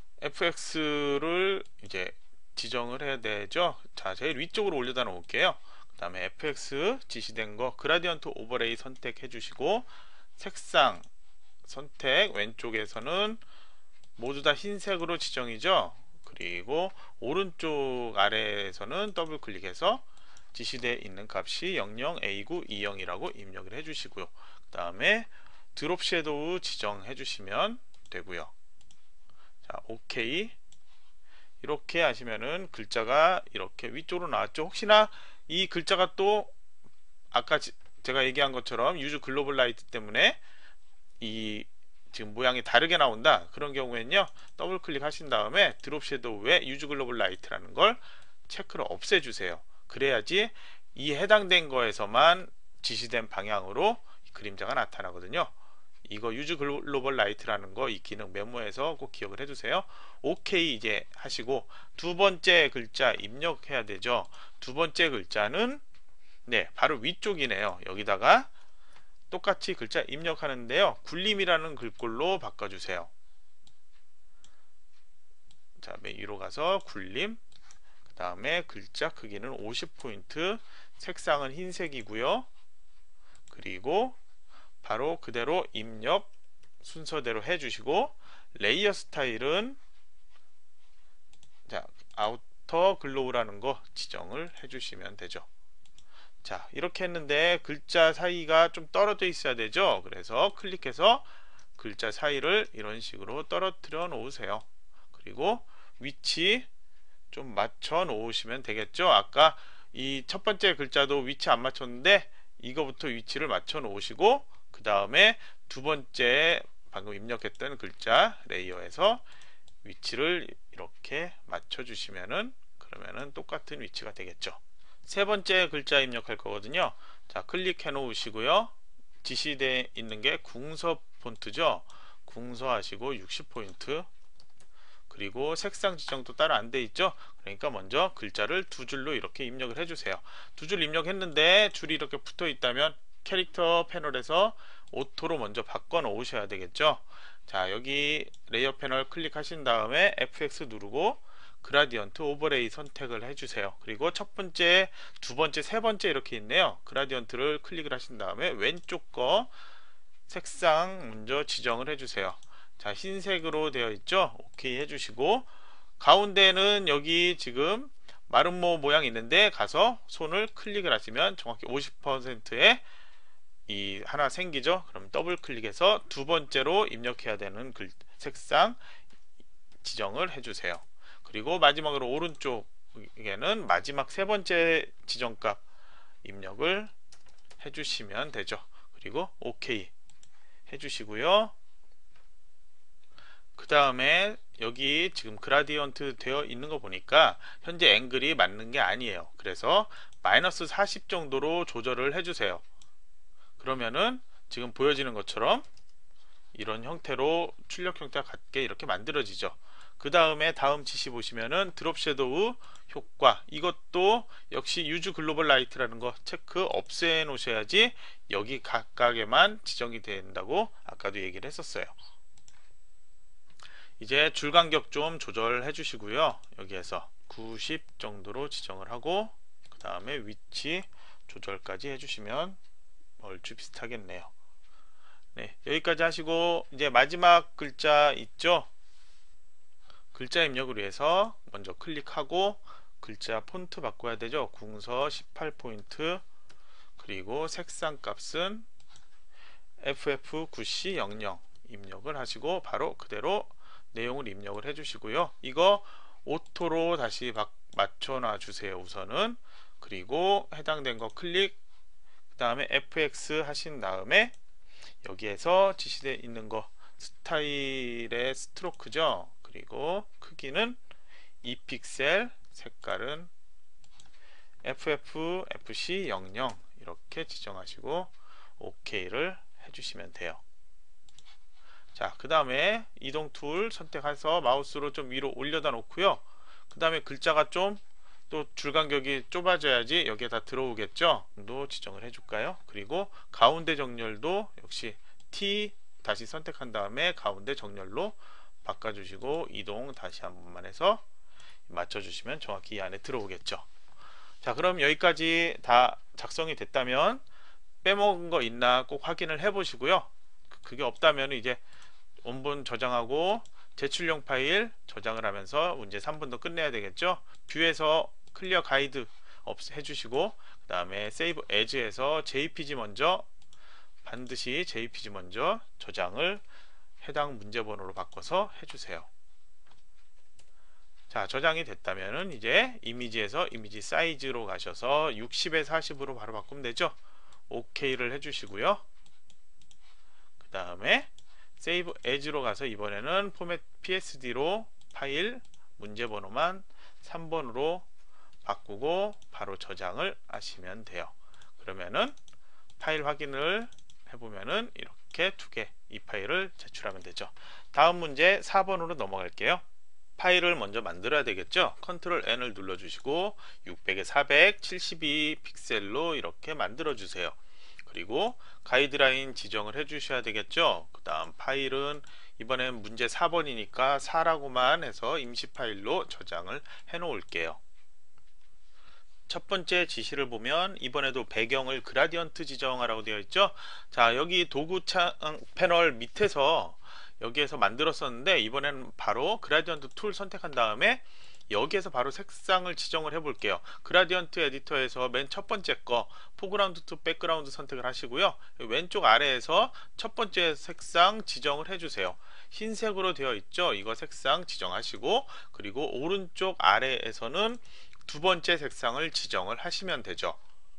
에프엑스를 이제 지정을 해야 되죠. 자, 제일 위쪽으로 올려다 놓을게요. 그 다음에 에프엑스 지시된 거 그라디언트 오버레이 선택해 주시고 색상 선택, 왼쪽에서는 모두 다 흰색으로 지정이죠. 그리고 오른쪽 아래에서는 더블 클릭해서 지시되어 있는 값이 영영 에이 구 이영이라고 입력을 해 주시고요. 그 다음에 드롭 섀도우 지정해 주시면 되고요. 자, 오케이. 이렇게 하시면은 글자가 이렇게 위쪽으로 나왔죠. 혹시나 이 글자가 또 아까 지, 제가 얘기한 것처럼 유즈 글로벌 라이트 때문에 이 지금 모양이 다르게 나온다, 그런 경우에는요 더블 클릭 하신 다음에 드롭 섀도우에 유즈 글로벌 라이트라는 걸 체크를 없애 주세요. 그래야지 이 해당된 거에서만 지시된 방향으로 그림자가 나타나거든요. 이거 유즈 글로벌 라이트라는 거 이 기능 메모해서 꼭 기억을 해두세요. 오케이 이제 하시고 두 번째 글자 입력해야 되죠. 두 번째 글자는 네 바로 위쪽이네요. 여기다가 똑같이 글자 입력하는데요, 굴림이라는 글꼴로 바꿔주세요. 자, 맨 위로 가서 굴림, 그 다음에 글자 크기는 오십 포인트, 색상은 흰색이고요. 그리고 바로 그대로 입력 순서대로 해주시고, 레이어 스타일은 자, 아우터 글로우라는 거 지정을 해주시면 되죠. 자, 이렇게 했는데 글자 사이가 좀 떨어져 있어야 되죠. 그래서 클릭해서 글자 사이를 이런 식으로 떨어뜨려 놓으세요. 그리고 위치 좀 맞춰 놓으시면 되겠죠. 아까 이 첫 번째 글자도 위치 안 맞췄는데 이거부터 위치를 맞춰 놓으시고, 그 다음에 두 번째 방금 입력했던 글자 레이어에서 위치를 이렇게 맞춰 주시면은, 그러면은 똑같은 위치가 되겠죠. 세 번째 글자 입력할 거거든요. 자, 클릭해 놓으시고요. 지시되어 있는 게 궁서 폰트죠. 궁서 하시고 육십 포인트, 그리고 색상 지정도 따로 안 돼 있죠. 그러니까 먼저 글자를 두 줄로 이렇게 입력을 해주세요. 두 줄 입력했는데 줄이 이렇게 붙어 있다면 캐릭터 패널에서 오토로 먼저 바꿔 놓으셔야 되겠죠. 자, 여기 레이어 패널 클릭하신 다음에 에프엑스 누르고 그라디언트 오버레이 선택을 해주세요. 그리고 첫 번째, 두 번째, 세 번째 이렇게 있네요. 그라디언트를 클릭을 하신 다음에 왼쪽 거 색상 먼저 지정을 해주세요. 자, 흰색으로 되어 있죠. 오케이 해주시고, 가운데는 여기 지금 마름모 모양 있는데 가서 손을 클릭을 하시면 정확히 오십 퍼센트의 이 하나 생기죠. 그럼 더블 클릭해서 두 번째로 입력해야 되는 글 색상 지정을 해주세요. 그리고 마지막으로 오른쪽에는 마지막 세 번째 지정값 입력을 해주시면 되죠. 그리고 오케이 해주시고요. 그 다음에 여기 지금 그라디언트 되어 있는 거 보니까 현재 앵글이 맞는 게 아니에요. 그래서 마이너스 사십 정도로 조절을 해주세요. 그러면은 지금 보여지는 것처럼 이런 형태로 출력 형태가 같게 이렇게 만들어지죠. 그 다음에 다음 지시 보시면은 드롭 섀도우 효과, 이것도 역시 유즈 글로벌 라이트라는 거 체크 없애 놓으셔야지 여기 각각에만 지정이 된다고 아까도 얘기를 했었어요. 이제 줄 간격 좀 조절해 주시고요. 여기에서 구십 정도로 지정을 하고, 그 다음에 위치 조절까지 해주시면 얼추 비슷하겠네요. 네, 여기까지 하시고 이제 마지막 글자 있죠. 글자 입력을 위해서 먼저 클릭하고 글자 폰트 바꿔야 되죠. 궁서 십팔 포인트, 그리고 색상 값은 에프에프 구 씨 영영 입력을 하시고 바로 그대로 내용을 입력을 해주시고요. 이거 오토로 다시 맞춰 놔 주세요. 우선은. 그리고 해당된 거 클릭, 그 다음에 에프엑스 하신 다음에 여기에서 지시되어 있는 거 스타일의 스트로크죠. 그리고 크기는 이 픽셀, 색깔은 에프에프 에프 씨 영영 이렇게 지정하시고 오케이를 해주시면 돼요. 자, 그 다음에 이동 툴 선택해서 마우스로 좀 위로 올려다 놓고요. 그 다음에 글자가 좀 또 줄간격이 좁아져야지 여기에 다 들어오겠죠. 도 지정을 해줄까요? 그리고 가운데 정렬도 역시 T 다시 선택한 다음에 가운데 정렬로 바꿔주시고 이동 다시 한 번만 해서 맞춰주시면 정확히 이 안에 들어오겠죠. 자, 그럼 여기까지 다 작성이 됐다면 빼먹은 거 있나 꼭 확인을 해 보시고요. 그게 없다면 이제 원본 저장하고 제출용 파일 저장을 하면서 문제 삼 분도 끝내야 되겠죠. 뷰에서 클리어 가이드 해주시고, 그 다음에 세이브 에즈에서 제이피지 먼저 반드시 제이피지 먼저 저장을 해당 문제 번호로 바꿔서 해주세요. 자, 저장이 됐다면은 이제 이미지에서 이미지 사이즈로 가셔서 육십에 사십으로 바로 바꾸면 되죠. 오케이를 해주시고요. 그 다음에 세이브 에즈로 가서 이번에는 포맷 피에스디로 파일 문제 번호만 삼 번으로 바꾸고 바로 저장을 하시면 돼요. 그러면은 파일 확인을 해보면은 이렇게 두 개 이 파일을 제출하면 되죠. 다음 문제 사 번으로 넘어갈게요. 파일을 먼저 만들어야 되겠죠. 컨트롤 엔을 눌러주시고 육백에 사백칠십이 픽셀로 이렇게 만들어 주세요. 그리고 가이드라인 지정을 해 주셔야 되겠죠. 그 다음 파일은 이번엔 문제 사 번이니까 사라고만 해서 임시 파일로 저장을 해 놓을게요. 첫 번째 지시를 보면 이번에도 배경을 그라디언트 지정하라고 되어 있죠. 자, 여기 도구창 패널 밑에서 여기에서 만들었었는데 이번에는 바로 그라디언트 툴 선택한 다음에 여기에서 바로 색상을 지정을 해 볼게요. 그라디언트 에디터에서 맨 첫 번째 거 포그라운드 투 백그라운드 선택을 하시고요. 왼쪽 아래에서 첫 번째 색상 지정을 해 주세요. 흰색으로 되어 있죠. 이거 색상 지정하시고, 그리고 오른쪽 아래에서는 두 번째 색상을 지정을 하시면 되죠.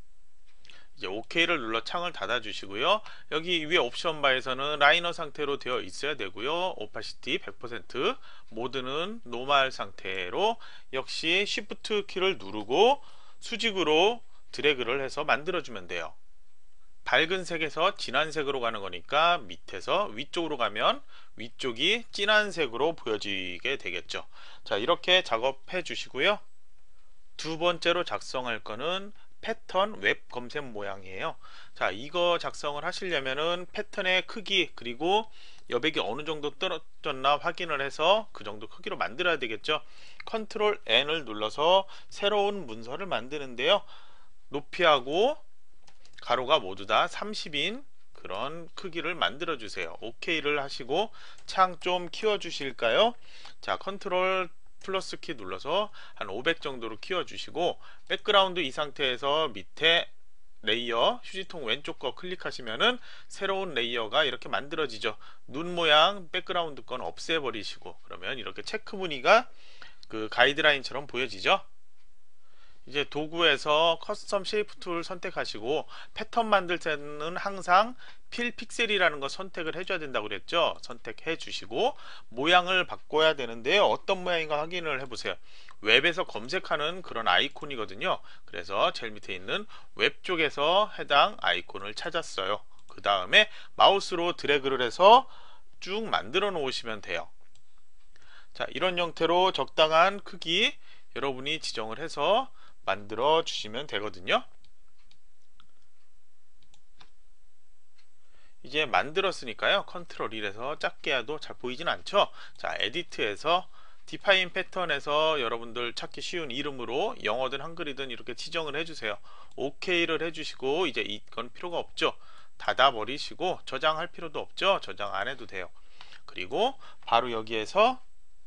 이제 오케이를 눌러 창을 닫아 주시고요. 여기 위에 옵션 바에서는 라이너 상태로 되어 있어야 되고요. 오파시티 백 퍼센트, 모드는 노멀 상태로, 역시 쉬프트 키를 누르고 수직으로 드래그를 해서 만들어 주면 돼요. 밝은 색에서 진한 색으로 가는 거니까 밑에서 위쪽으로 가면 위쪽이 진한 색으로 보여지게 되겠죠. 자, 이렇게 작업해 주시고요. 두 번째로 작성할 거는 패턴 웹 검색 모양이에요. 자, 이거 작성을 하시려면은 패턴의 크기 그리고 여백이 어느 정도 떨어졌나 확인을 해서 그 정도 크기로 만들어야 되겠죠. 컨트롤 N을 눌러서 새로운 문서를 만드는데요. 높이하고 가로가 모두 다 삼십인 그런 크기를 만들어 주세요. 오케이를 하시고 창 좀 키워 주실까요? 자, 컨트롤 플러스 키 눌러서 한 오백 정도로 키워 주시고, 백그라운드 이 상태에서 밑에 레이어 휴지통 왼쪽 거 클릭하시면은 새로운 레이어가 이렇게 만들어지죠. 눈 모양 백그라운드 건 없애 버리시고, 그러면 이렇게 체크 무늬가 그 가이드라인처럼 보여지죠. 이제 도구에서 커스텀 쉐이프 툴 선택하시고, 패턴 만들 때는 항상 필 픽셀이라는 거 선택을 해줘야 된다고 그랬죠. 선택해 주시고 모양을 바꿔야 되는데요. 어떤 모양인가 확인을 해보세요. 웹에서 검색하는 그런 아이콘이거든요. 그래서 제일 밑에 있는 웹 쪽에서 해당 아이콘을 찾았어요. 그 다음에 마우스로 드래그를 해서 쭉 만들어 놓으시면 돼요. 자, 이런 형태로 적당한 크기 여러분이 지정을 해서 만들어 주시면 되거든요. 이제 만들었으니까요. 컨트롤 일에서 작게 해도 잘 보이진 않죠. 자, 에디트에서 디파인 패턴에서 여러분들 찾기 쉬운 이름으로 영어든 한글이든 이렇게 지정을 해주세요. 오케이를 해주시고, 이제 이건 필요가 없죠. 닫아 버리시고 저장할 필요도 없죠. 저장 안 해도 돼요. 그리고 바로 여기에서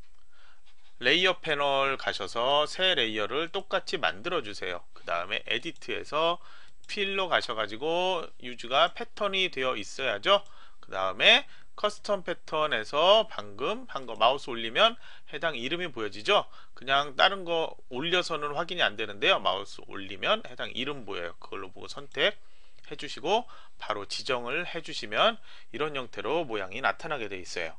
레이어 패널 가셔서 새 레이어를 똑같이 만들어 주세요. 그 다음에 에디트에서 필로 가셔가지고 유즈가 패턴이 되어 있어야죠. 그 다음에 커스텀 패턴에서 방금 한 거 마우스 올리면 해당 이름이 보여지죠. 그냥 다른 거 올려서는 확인이 안 되는데요. 마우스 올리면 해당 이름 보여요. 그걸로 보고 선택해 주시고 바로 지정을 해 주시면 이런 형태로 모양이 나타나게 되어 있어요.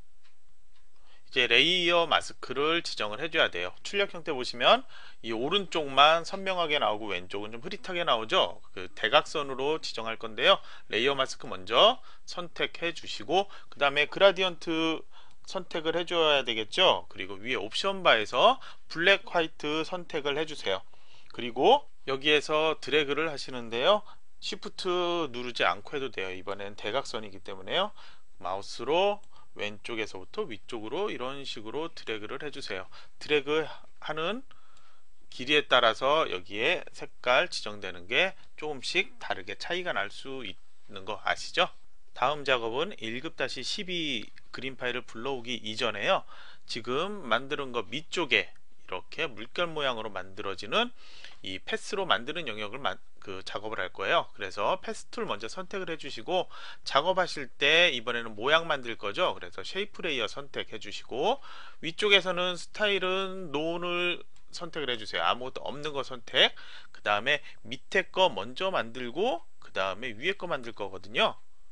이제 레이어 마스크를 지정을 해줘야 돼요. 출력 형태 보시면 이 오른쪽만 선명하게 나오고 왼쪽은 좀 흐릿하게 나오죠. 그 대각선으로 지정할 건데요. 레이어 마스크 먼저 선택해 주시고 그 다음에 그라디언트 선택을 해줘야 되겠죠. 그리고 위에 옵션 바에서 블랙 화이트 선택을 해주세요. 그리고 여기에서 드래그를 하시는데요. 쉬프트 누르지 않고 해도 돼요. 이번엔 대각선이기 때문에요. 마우스로 왼쪽에서부터 위쪽으로 이런 식으로 드래그를 해주세요. 드래그 하는 길이에 따라서 여기에 색깔 지정되는 게 조금씩 다르게 차이가 날 수 있는 거 아시죠? 다음 작업은 일 급 십이 그림 파일을 불러오기 이전에요. 지금 만드는 거 밑쪽에 이렇게 물결 모양으로 만들어지는 이 패스로 만드는 영역을 만, 그 작업을 할 거예요. 그래서 패스 툴 먼저 선택을 해주시고 작업하실 때 이번에는 모양 만들 거죠. 그래서 쉐이프 레이어 선택해 주시고 위쪽에서는 스타일은 논을 선택을 해주세요. 아무것도 없는 거 선택. 그 다음에 밑에 거 먼저 만들고 그 다음에 위에 거 만들 거거든요.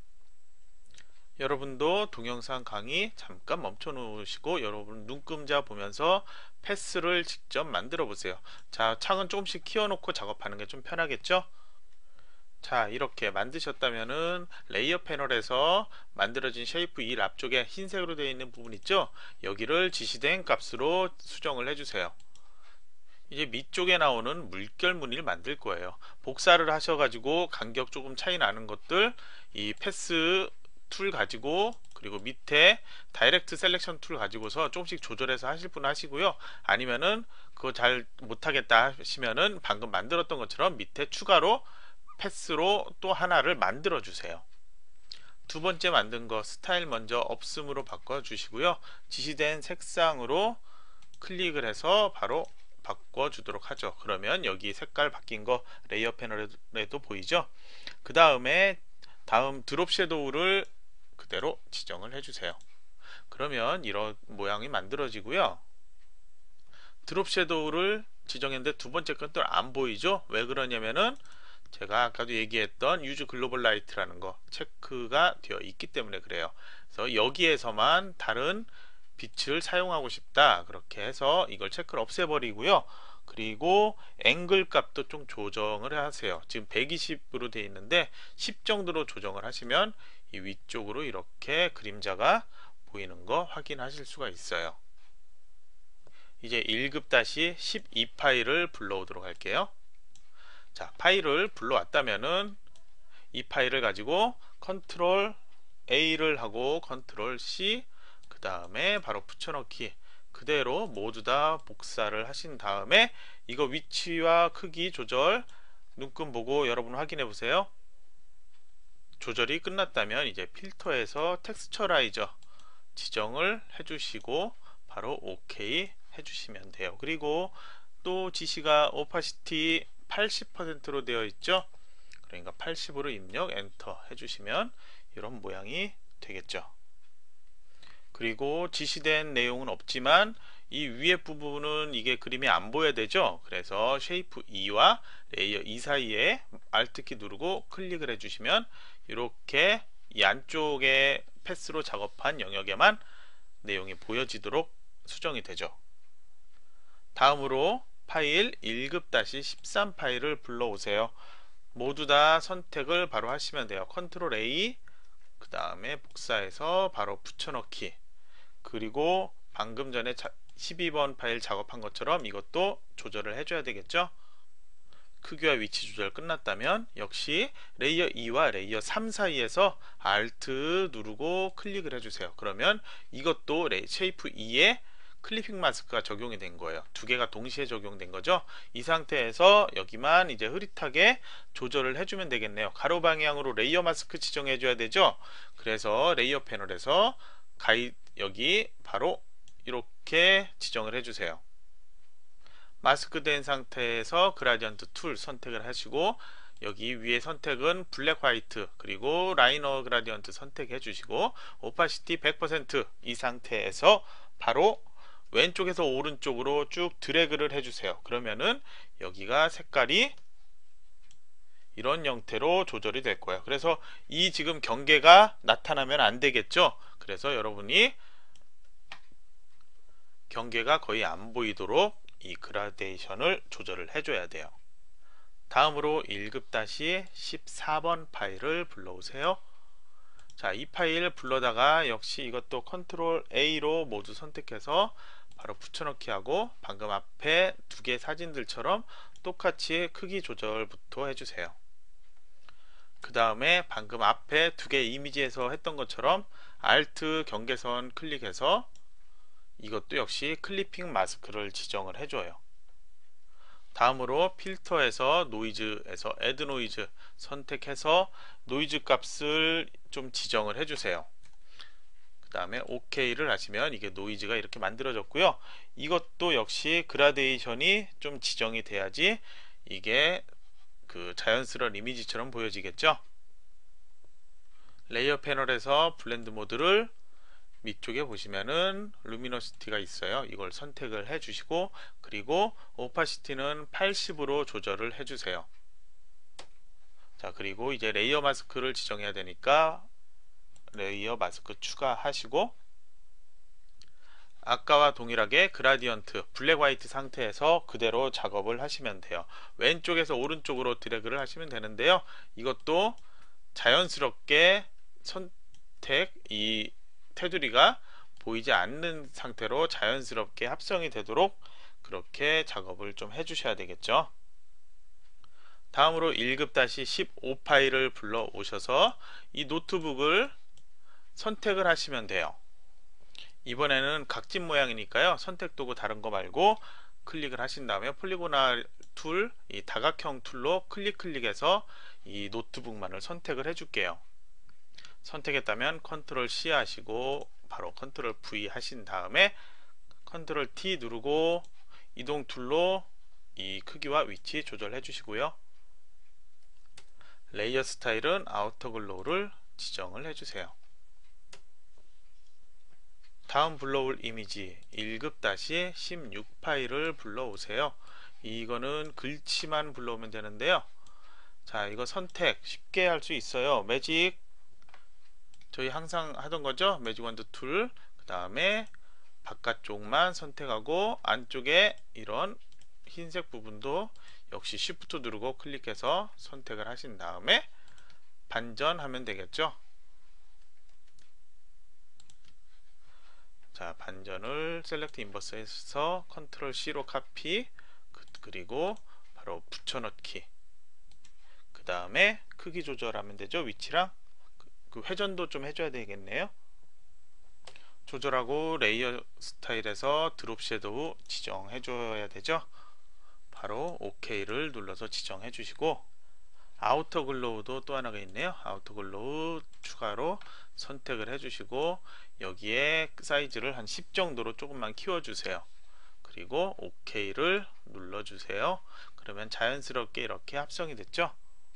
여러분도 동영상 강의 잠깐 멈춰 놓으시고 여러분 눈금자 보면서 패스를 직접 만들어 보세요. 자, 창은 조금씩 키워 놓고 작업하는 게 좀 편하겠죠? 자, 이렇게 만드셨다면은 레이어 패널에서 만들어진 쉐이프 일 앞쪽에 흰색으로 되어 있는 부분 있죠? 여기를 지시된 값으로 수정을 해주세요. 이제 밑쪽에 나오는 물결 무늬를 만들 거예요. 복사를 하셔가지고 간격 조금 차이 나는 것들 이 패스 툴 가지고 그리고 밑에 다이렉트 셀렉션 툴 가지고서 조금씩 조절해서 하실 분은 하시고요. 아니면은 그거 잘 못하겠다 하시면은 방금 만들었던 것처럼 밑에 추가로 패스로 또 하나를 만들어 주세요. 두 번째 만든 거 스타일 먼저 없음으로 바꿔 주시고요. 지시된 색상으로 클릭을 해서 바로 바꿔 주도록 하죠. 그러면 여기 색깔 바뀐 거 레이어 패널에도 보이죠. 그 다음에 다음 드롭 섀도우를 그대로 지정을 해주세요. 그러면 이런 모양이 만들어지고요. 드롭 섀도우를 지정했는데 두 번째 건 또 안 보이죠? 왜 그러냐면은 제가 아까도 얘기했던 유즈 글로벌 라이트라는 거 체크가 되어 있기 때문에 그래요. 그래서 여기에서만 다른 빛을 사용하고 싶다 그렇게 해서 이걸 체크를 없애버리고요. 그리고 앵글 값도 좀 조정을 하세요. 지금 백이십으로 되어 있는데 십 정도로 조정을 하시면 이 위쪽으로 이렇게 그림자가 보이는 거 확인하실 수가 있어요. 이제 일 급 십이 파일을 불러오도록 할게요. 자, 파일을 불러왔다면은 이 파일을 가지고 컨트롤 A를 하고 컨트롤 C 그 다음에 바로 붙여넣기 그대로 모두 다 복사를 하신 다음에 이거 위치와 크기 조절 눈금 보고 여러분 확인해 보세요. 조절이 끝났다면 이제 필터에서 텍스처라이저 지정을 해주시고 바로 OK 해주시면 돼요. 그리고 또 지시가 오파시티 팔십 퍼센트로 되어 있죠. 그러니까 팔십으로 입력 엔터 해주시면 이런 모양이 되겠죠. 그리고 지시된 내용은 없지만 이 위에 부분은 이게 그림이 안 보여야 되죠. 그래서 쉐이프 이와 레이어 이 사이에 Alt키 누르고 클릭을 해주시면 이렇게 이 안쪽에 패스로 작업한 영역에만 내용이 보여지도록 수정이 되죠. 다음으로 파일 일 급 십삼 파일을 불러오세요. 모두 다 선택을 바로 하시면 돼요. 컨트롤 A 그 다음에 복사해서 바로 붙여넣기 그리고 방금 전에 십이 번 파일 작업한 것처럼 이것도 조절을 해줘야 되겠죠. 크기와 위치 조절 끝났다면 역시 레이어 이와 레이어 삼 사이에서 Alt 누르고 클릭을 해주세요. 그러면 이것도 쉐이프 이에 클리핑 마스크가 적용이 된 거예요. 두 개가 동시에 적용된 거죠. 이 상태에서 여기만 이제 흐릿하게 조절을 해주면 되겠네요. 가로 방향으로 레이어 마스크 지정해 줘야 되죠. 그래서 레이어 패널에서 가이 여기 바로 이렇게 지정을 해주세요. 마스크 된 상태에서 그라디언트 툴 선택을 하시고 여기 위에 선택은 블랙 화이트 그리고 라이너 그라디언트 선택해 주시고 오파시티 백 퍼센트 이 상태에서 바로 왼쪽에서 오른쪽으로 쭉 드래그를 해주세요. 그러면은 여기가 색깔이 이런 형태로 조절이 될 거예요. 그래서 이 지금 경계가 나타나면 안 되겠죠. 그래서 여러분이 경계가 거의 안 보이도록 이 그라데이션을 조절을 해줘야 돼요. 다음으로 일 급 십사 번 파일을 불러오세요. 자, 이 파일 불러다가 역시 이것도 컨트롤 A로 모두 선택해서 바로 붙여넣기 하고 방금 앞에 두 개 사진들처럼 똑같이 크기 조절부터 해주세요. 그 다음에 방금 앞에 두 개 이미지에서 했던 것처럼 Alt 경계선 클릭해서 이것도 역시 클리핑 마스크를 지정을 해줘요. 다음으로 필터에서 노이즈에서 애드 노이즈 선택해서 노이즈 값을 좀 지정을 해주세요. 그 다음에 OK를 하시면 이게 노이즈가 이렇게 만들어졌고요. 이것도 역시 그라데이션이 좀 지정이 돼야지 이게 그 자연스러운 이미지처럼 보여지겠죠. 레이어 패널에서 블렌드 모드를 밑쪽에 보시면은 루미너시티가 있어요. 이걸 선택을 해 주시고 그리고 오파시티는 팔십으로 조절을 해 주세요. 자, 그리고 이제 레이어 마스크를 지정해야 되니까 레이어 마스크 추가하시고 아까와 동일하게 그라디언트 블랙 화이트 상태에서 그대로 작업을 하시면 돼요. 왼쪽에서 오른쪽으로 드래그를 하시면 되는데요. 이것도 자연스럽게 선택 이 테두리가 보이지 않는 상태로 자연스럽게 합성이 되도록 그렇게 작업을 좀 해주셔야 되겠죠. 다음으로 일 급 십오 파일을 불러 오셔서 이 노트북을 선택을 하시면 돼요. 이번에는 각진 모양이니까요. 선택 도구 다른 거 말고 클릭을 하신 다음에 폴리고널 툴, 이 다각형 툴로 클릭 클릭해서 이 노트북만을 선택을 해줄게요. 선택했다면 컨트롤 씨 하시고 바로 컨트롤 브이 하신 다음에 컨트롤 티 누르고 이동 툴로 이 크기와 위치 조절해 주시고요. 레이어 스타일은 아우터 글로우를 지정을 해주세요. 다음 불러올 이미지 일 급 십육 파일을 불러오세요. 이거는 글씨만 불러오면 되는데요. 자, 이거 선택 쉽게 할 수 있어요. 매직, 저희 항상 하던 거죠. 매직 원드 툴, 그 다음에 바깥쪽만 선택하고 안쪽에 이런 흰색 부분도 역시 쉬프트 누르고 클릭해서 선택을 하신 다음에 반전하면 되겠죠. 자, 반전을 셀렉트 인버스에서 컨트롤 씨로 카피, 그리고 바로 붙여넣기, 그 다음에 크기 조절하면 되죠. 위치랑 그 회전도 좀 해줘야 되겠네요. 조절하고 레이어 스타일에서 드롭 섀도우 지정해 줘야 되죠. 바로 오케이를 눌러서 지정해 주시고 아우터 글로우도 또 하나가 있네요. 아우터 글로우 추가로 선택을 해 주시고 여기에 사이즈를 한 십 정도로 조금만 키워 주세요. 그리고 오케이를 눌러 주세요. 그러면 자연스럽게 이렇게 합성이 됐죠.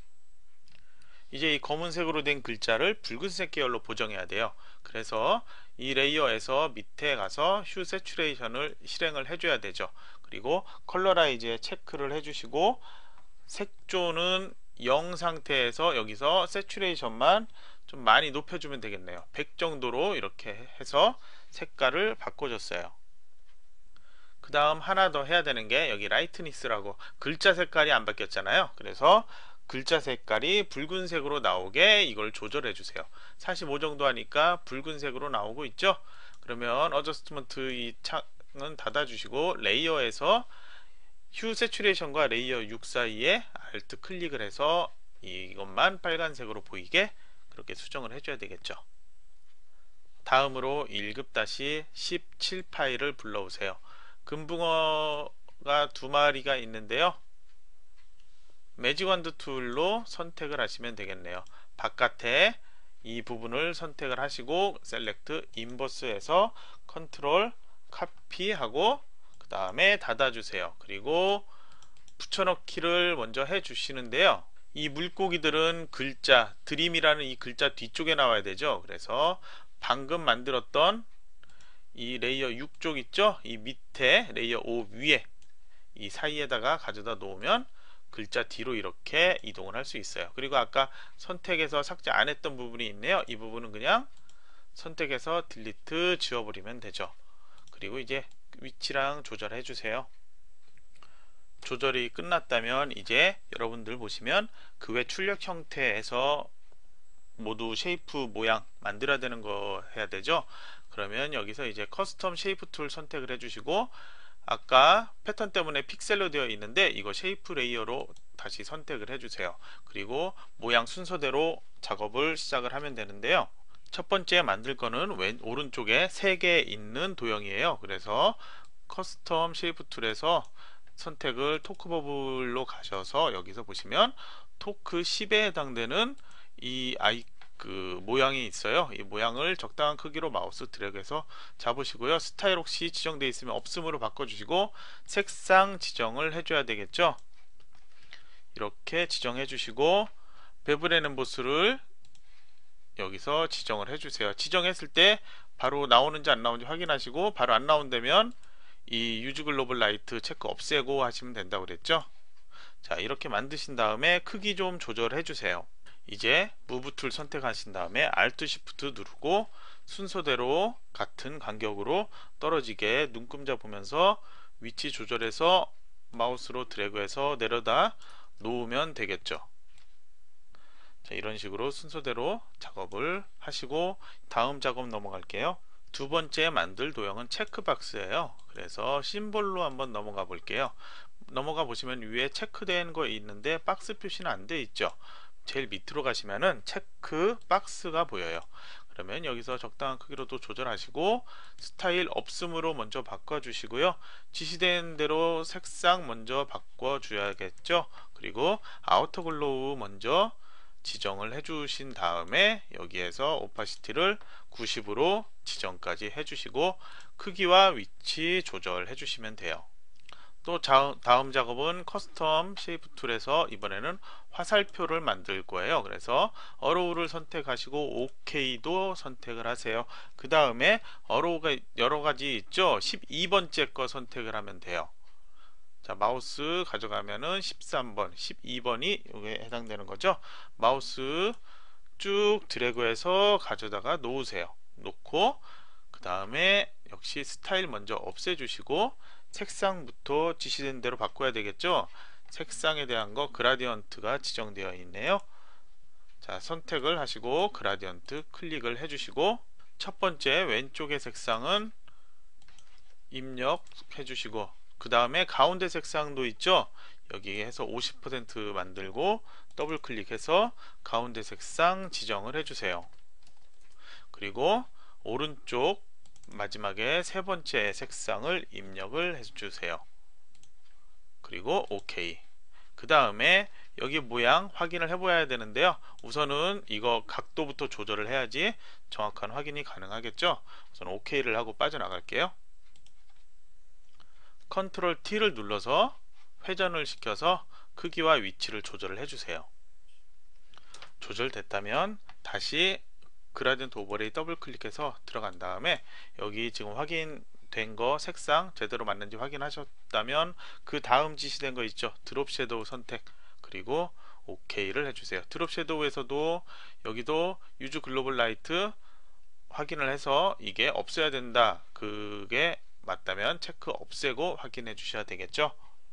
이제 이 검은색으로 된 글자를 붉은색 계열로 보정해야 돼요. 그래서 이 레이어에서 밑에 가서 휴 세츄레이션을 실행을 해줘야 되죠. 그리고 컬러라이즈에 체크를 해주시고 색조는 영 상태에서 여기서 세츄레이션만 좀 많이 높여주면 되겠네요. 백 정도로 이렇게 해서 색깔을 바꿔줬어요. 그 다음 하나 더 해야 되는 게 여기 라이트니스라고 글자 색깔이 안 바뀌었잖아요. 그래서 글자 색깔이 붉은색으로 나오게 이걸 조절해 주세요. 사십오 정도 하니까 붉은색으로 나오고 있죠. 그러면 어저스트먼트 이 창은 닫아 주시고 레이어에서 휴 세츄레이션과 레이어 육 사이에 알트 클릭을 해서 이것만 빨간색으로 보이게 그렇게 수정을 해줘야 되겠죠. 다음으로 일 급 십칠 파일을 불러오세요. 금붕어가 두 마리가 있는데요. 매직 원드 툴로 선택을 하시면 되겠네요. 바깥에 이 부분을 선택을 하시고 셀렉트 인버스에서 컨트롤 카피하고 그 다음에 닫아주세요. 그리고 붙여넣기를 먼저 해 주시는데요. 이 물고기들은 글자 드림이라는 이 글자 뒤쪽에 나와야 되죠. 그래서 방금 만들었던 이 레이어 육 쪽 있죠? 이 밑에 레이어 오 위에 이 사이에다가 가져다 놓으면 글자 뒤로 이렇게 이동을 할 수 있어요. 그리고 아까 선택해서 삭제 안 했던 부분이 있네요. 이 부분은 그냥 선택해서 딜리트 지워버리면 되죠. 그리고 이제 위치랑 조절해 주세요. 조절이 끝났다면 이제 여러분들 보시면 그 외 출력 형태에서 모두 쉐이프 모양 만들어야 되는 거 해야 되죠. 그러면 여기서 이제 커스텀 쉐이프 툴 선택을 해주시고 아까 패턴 때문에 픽셀로 되어 있는데 이거 쉐이프 레이어로 다시 선택을 해주세요. 그리고 모양 순서대로 작업을 시작을 하면 되는데요. 첫 번째 만들 거는 왼 오른쪽에 세 개 있는 도형이에요. 그래서 커스텀 쉐이프 툴에서 선택을 토크 버블로 가셔서 여기서 보시면 토크 십에 해당되는 이 아이 그 모양이 있어요. 이 모양을 적당한 크기로 마우스 드래그해서 잡으시고요. 스타일 혹시 지정되어 있으면 없음으로 바꿔주시고 색상 지정을 해줘야 되겠죠. 이렇게 지정해 주시고 베블 앤 엠보스를 여기서 지정을 해주세요. 지정했을 때 바로 나오는지 안 나오는지 확인하시고 바로 안 나온다면 이 유즈 글로벌 라이트 체크 없애고 하시면 된다고 그랬죠. 자, 이렇게 만드신 다음에 크기 좀 조절해 주세요. 이제 무브 툴 선택하신 다음에 알트 시프트 누르고 순서대로 같은 간격으로 떨어지게 눈금자 보면서 위치 조절해서 마우스로 드래그해서 내려다 놓으면 되겠죠. 자, 이런 식으로 순서대로 작업을 하시고 다음 작업 넘어갈게요. 두 번째 만들 도형은 체크박스예요. 그래서 심볼로 한번 넘어가 볼게요. 넘어가 보시면 위에 체크된 거 있는데 박스 표시는 안 돼 있죠. 제일 밑으로 가시면은 체크 박스가 보여요. 그러면 여기서 적당한 크기로 또 조절하시고 스타일 없음으로 먼저 바꿔주시고요. 지시된 대로 색상 먼저 바꿔줘야겠죠. 그리고 아우터 글로우 먼저 지정을 해주신 다음에 여기에서 오파시티를 구십으로 지정까지 해주시고 크기와 위치 조절해 주시면 돼요. 또 다음 작업은 커스텀 쉐이프 툴에서 이번에는 화살표를 만들 거예요. 그래서 어로우를 선택하시고 오케이도 선택을 하세요. 그 다음에 어로우가 여러가지 있죠. 십이 번째 거 선택을 하면 돼요. 자, 마우스 가져가면은 십삼 번, 십이 번이 여기에 해당되는 거죠. 마우스 쭉 드래그해서 가져다가 놓으세요. 놓고 그 다음에 역시 스타일 먼저 없애주시고 색상부터 지시된 대로 바꿔야 되겠죠. 색상에 대한 거 그라디언트가 지정되어 있네요. 자, 선택을 하시고 그라디언트 클릭을 해주시고 첫 번째 왼쪽의 색상은 입력해 주시고 그 다음에 가운데 색상도 있죠. 여기 해서 오십 퍼센트 만들고 더블 클릭해서 가운데 색상 지정을 해주세요. 그리고 오른쪽 마지막에 세 번째 색상을 입력을 해주세요. 그리고 오케이. 그 다음에 여기 모양 확인을 해봐야 되는데요. 우선은 이거 각도부터 조절을 해야지 정확한 확인이 가능하겠죠. 우선 오케이를 하고 빠져나갈게요. 컨트롤 T를 눌러서 회전을 시켜서 크기와 위치를 조절을 해주세요. 조절됐다면 다시 그라디언트 오버레이 더블 클릭해서 들어간 다음에 여기 지금 확인된 거 색상 제대로 맞는지 확인하셨다면 그 다음 지시된 거 있죠. 드롭 섀도우 선택 그리고 오케이를 해주세요. 드롭 섀도우에서도 여기도 유즈 글로벌 라이트 확인을 해서 이게 없어야 된다. 그게 맞다면 체크 없애고 확인해 주셔야 되겠죠.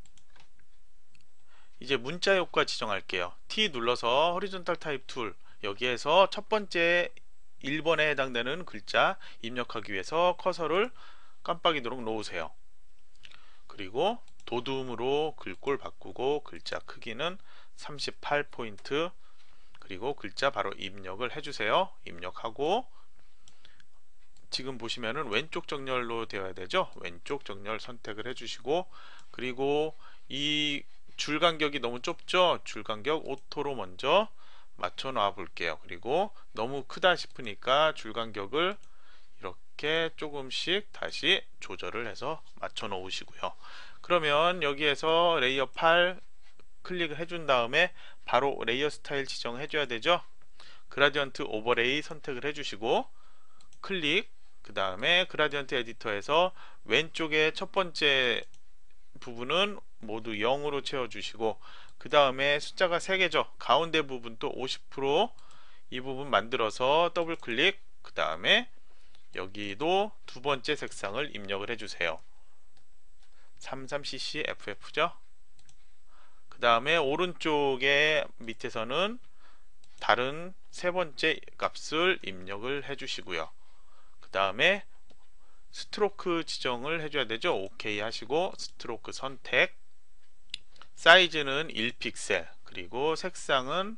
이제 문자 효과 지정할게요. T 눌러서 호리존탈 타입 툴 여기에서 첫 번째 일 번에 해당되는 글자 입력하기 위해서 커서를 깜빡이도록 놓으세요. 그리고 도둠으로 글꼴 바꾸고 글자 크기는 삼십팔 포인트 그리고 글자 바로 입력을 해주세요. 입력하고 지금 보시면은 왼쪽 정렬로 되어야 되죠. 왼쪽 정렬 선택을 해주시고 그리고 이 줄 간격이 너무 좁죠. 줄 간격 오토로 먼저 맞춰 놔 볼게요. 그리고 너무 크다 싶으니까 줄 간격을 이렇게 조금씩 다시 조절을 해서 맞춰 놓으시고요. 그러면 여기에서 레이어 팔 클릭을 해준 다음에 바로 레이어 스타일 지정을 해줘야 되죠. 그라디언트 오버레이 선택을 해주시고 클릭 그 다음에 그라디언트 에디터에서 왼쪽에 첫 번째 부분은 모두 영으로 채워주시고 그 다음에 숫자가 세 개죠. 가운데 부분 또 오십 퍼센트 이 부분 만들어서 더블 클릭 그 다음에 여기도 두 번째 색상을 입력을 해주세요. 삼십삼 씨씨 에프에프죠. 그 다음에 오른쪽에 밑에서는 다른 세 번째 값을 입력을 해주시고요. 그 다음에 스트로크 지정을 해줘야 되죠. 오케이 하시고 스트로크 선택 사이즈는 일 픽셀 그리고 색상은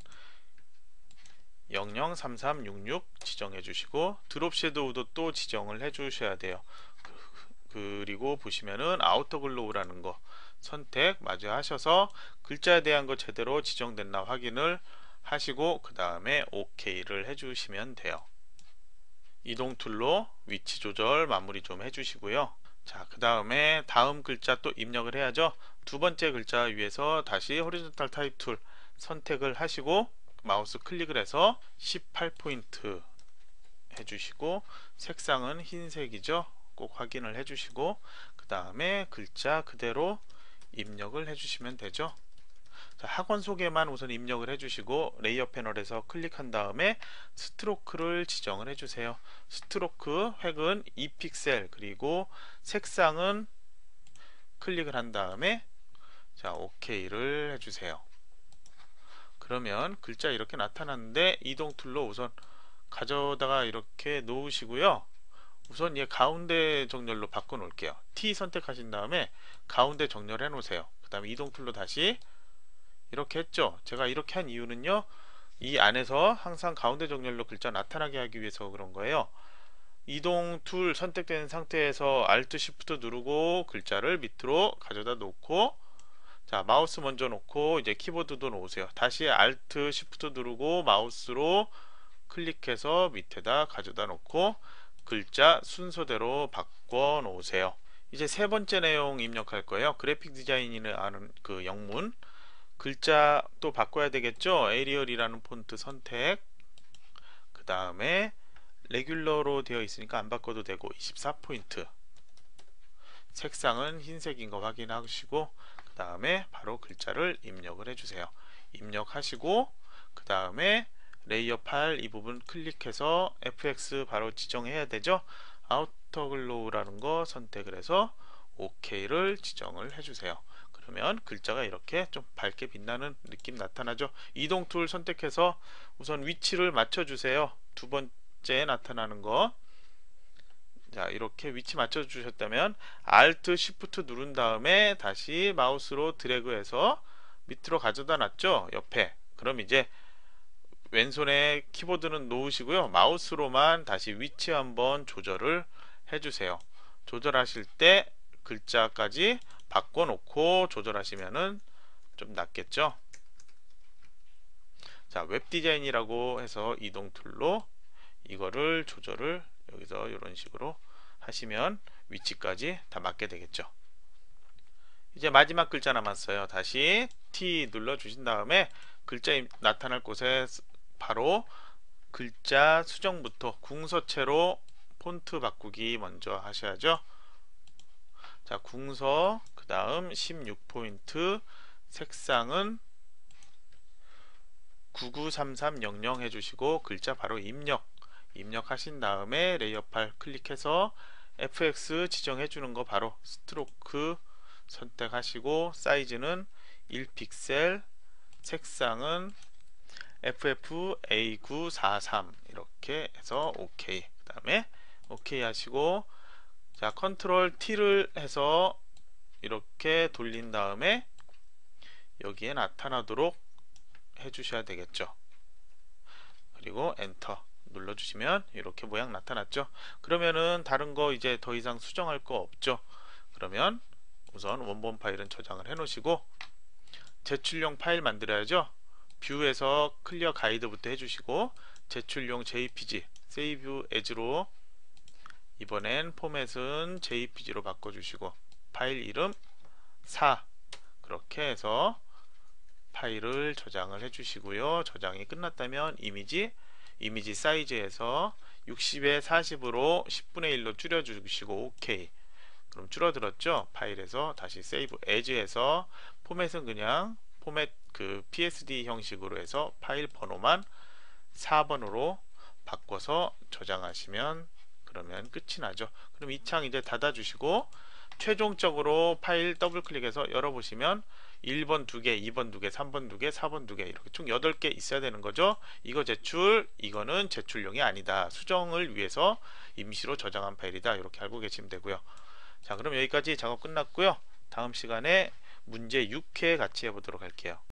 영영삼삼육육 지정해 주시고 드롭 섀도우도 또 지정을 해 주셔야 돼요. 그리고 보시면은 아우터 글로우라는 거 선택 마저 하셔서 글자에 대한 거 제대로 지정됐나 확인을 하시고 그 다음에 오케이를 해주시면 돼요. 이동 툴로 위치 조절 마무리 좀 해주시고요. 자, 그 다음에 다음 글자 또 입력을 해야죠. 두 번째 글자 위에서 다시 호리존탈 타입 툴 선택을 하시고 마우스 클릭을 해서 십팔 포인트 해주시고 색상은 흰색이죠. 꼭 확인을 해주시고 그 다음에 글자 그대로 입력을 해주시면 되죠. 자, 학원 소개만 우선 입력을 해주시고 레이어 패널에서 클릭한 다음에 스트로크를 지정을 해주세요. 스트로크 획은 이 픽셀 그리고 색상은 클릭을 한 다음에 자 오케이를 해주세요. 그러면 글자 이렇게 나타났는데 이동 툴로 우선 가져다가 이렇게 놓으시고요. 우선 얘 가운데 정렬로 바꿔 놓을게요. T 선택하신 다음에 가운데 정렬해 놓으세요. 그 다음에 이동 툴로 다시 이렇게 했죠. 제가 이렇게 한 이유는요, 이 안에서 항상 가운데 정렬로 글자 나타나게 하기 위해서 그런 거예요. 이동 툴 선택된 상태에서 Alt Shift 누르고 글자를 밑으로 가져다 놓고, 자 마우스 먼저 놓고 이제 키보드도 놓으세요. 다시 Alt Shift 누르고 마우스로 클릭해서 밑에다 가져다 놓고 글자 순서대로 바꿔 놓으세요. 이제 세 번째 내용 입력할 거예요. 그래픽 디자인이라는 그 영문 글자 또 바꿔야 되겠죠. 에리얼이라는 폰트 선택, 그 다음에 레귤러로 되어 있으니까 안 바꿔도 되고 이십사 포인트, 색상은 흰색인 거 확인하시고 그 다음에 바로 글자를 입력을 해주세요. 입력하시고 그 다음에 레이어 파일 이 부분 클릭해서 에프엑스 바로 지정해야 되죠. 아우터 글로우라는 거 선택을 해서 오케이를 지정을 해주세요. 그러면 글자가 이렇게 좀 밝게 빛나는 느낌 나타나죠. 이동 툴 선택해서 우선 위치를 맞춰주세요. 두 번째 나타나는 거, 자 이렇게 위치 맞춰 주셨다면 Alt Shift 누른 다음에 다시 마우스로 드래그해서 밑으로 가져다 놨죠, 옆에. 그럼 이제 왼손에 키보드는 놓으시고요, 마우스로만 다시 위치 한번 조절을 해주세요. 조절하실 때 글자까지 바꿔놓고 조절하시면은 좀 낫겠죠. 자, 웹 디자인이라고 해서 이동 툴로 이거를 조절을 여기서 이런 식으로 하시면 위치까지 다 맞게 되겠죠. 이제 마지막 글자 남았어요. 다시 T 눌러 주신 다음에 글자 나타날 곳에 바로 글자 수정부터 궁서체로 폰트 바꾸기 먼저 하셔야죠. 자, 궁서, 그 다음 십육 포인트, 색상은 구구삼삼영영 해주시고 글자 바로 입력, 입력하신 다음에 레이어 파일 클릭해서 에프엑스 지정해 주는 거 바로 스트로크 선택하시고 사이즈는 일 픽셀, 색상은 에프에프 에이 구백사십삼 이렇게 해서 오케이. 그 다음에 오케이 하시고, 자 컨트롤 T를 해서 이렇게 돌린 다음에 여기에 나타나도록 해주셔야 되겠죠. 그리고 엔터 눌러주시면 이렇게 모양 나타났죠. 그러면은 다른 거 이제 더 이상 수정할 거 없죠. 그러면 우선 원본 파일은 저장을 해 놓으시고 제출용 파일 만들어야죠. 뷰에서 클리어 가이드부터 해주시고 제출용 제이피지 세이브 에즈로, 이번엔 포맷은 제이피지로 바꿔주시고 파일 이름 사, 그렇게 해서 파일을 저장을 해주시고요. 저장이 끝났다면 이미지 이미지 사이즈에서 육십에 사십으로 십분의 일로 줄여주시고 오케이. 그럼 줄어들었죠. 파일에서 다시 세이브 에즈에서 포맷은 그냥 포맷 그 피에스디 형식으로 해서 파일 번호만 사 번으로 바꿔서 저장하시면 그러면 끝이 나죠. 그럼 이 창 이제 닫아 주시고 최종적으로 파일 더블 클릭해서 열어보시면 일 번 두 개, 이 번 두 개, 삼 번 두 개, 사 번 두 개 이렇게 총 여덟 개 있어야 되는 거죠. 이거 제출, 이거는 제출용이 아니다. 수정을 위해서 임시로 저장한 파일이다. 이렇게 알고 계시면 되고요. 자, 그럼 여기까지 작업 끝났고요. 다음 시간에 문제 육 회 같이 해보도록 할게요.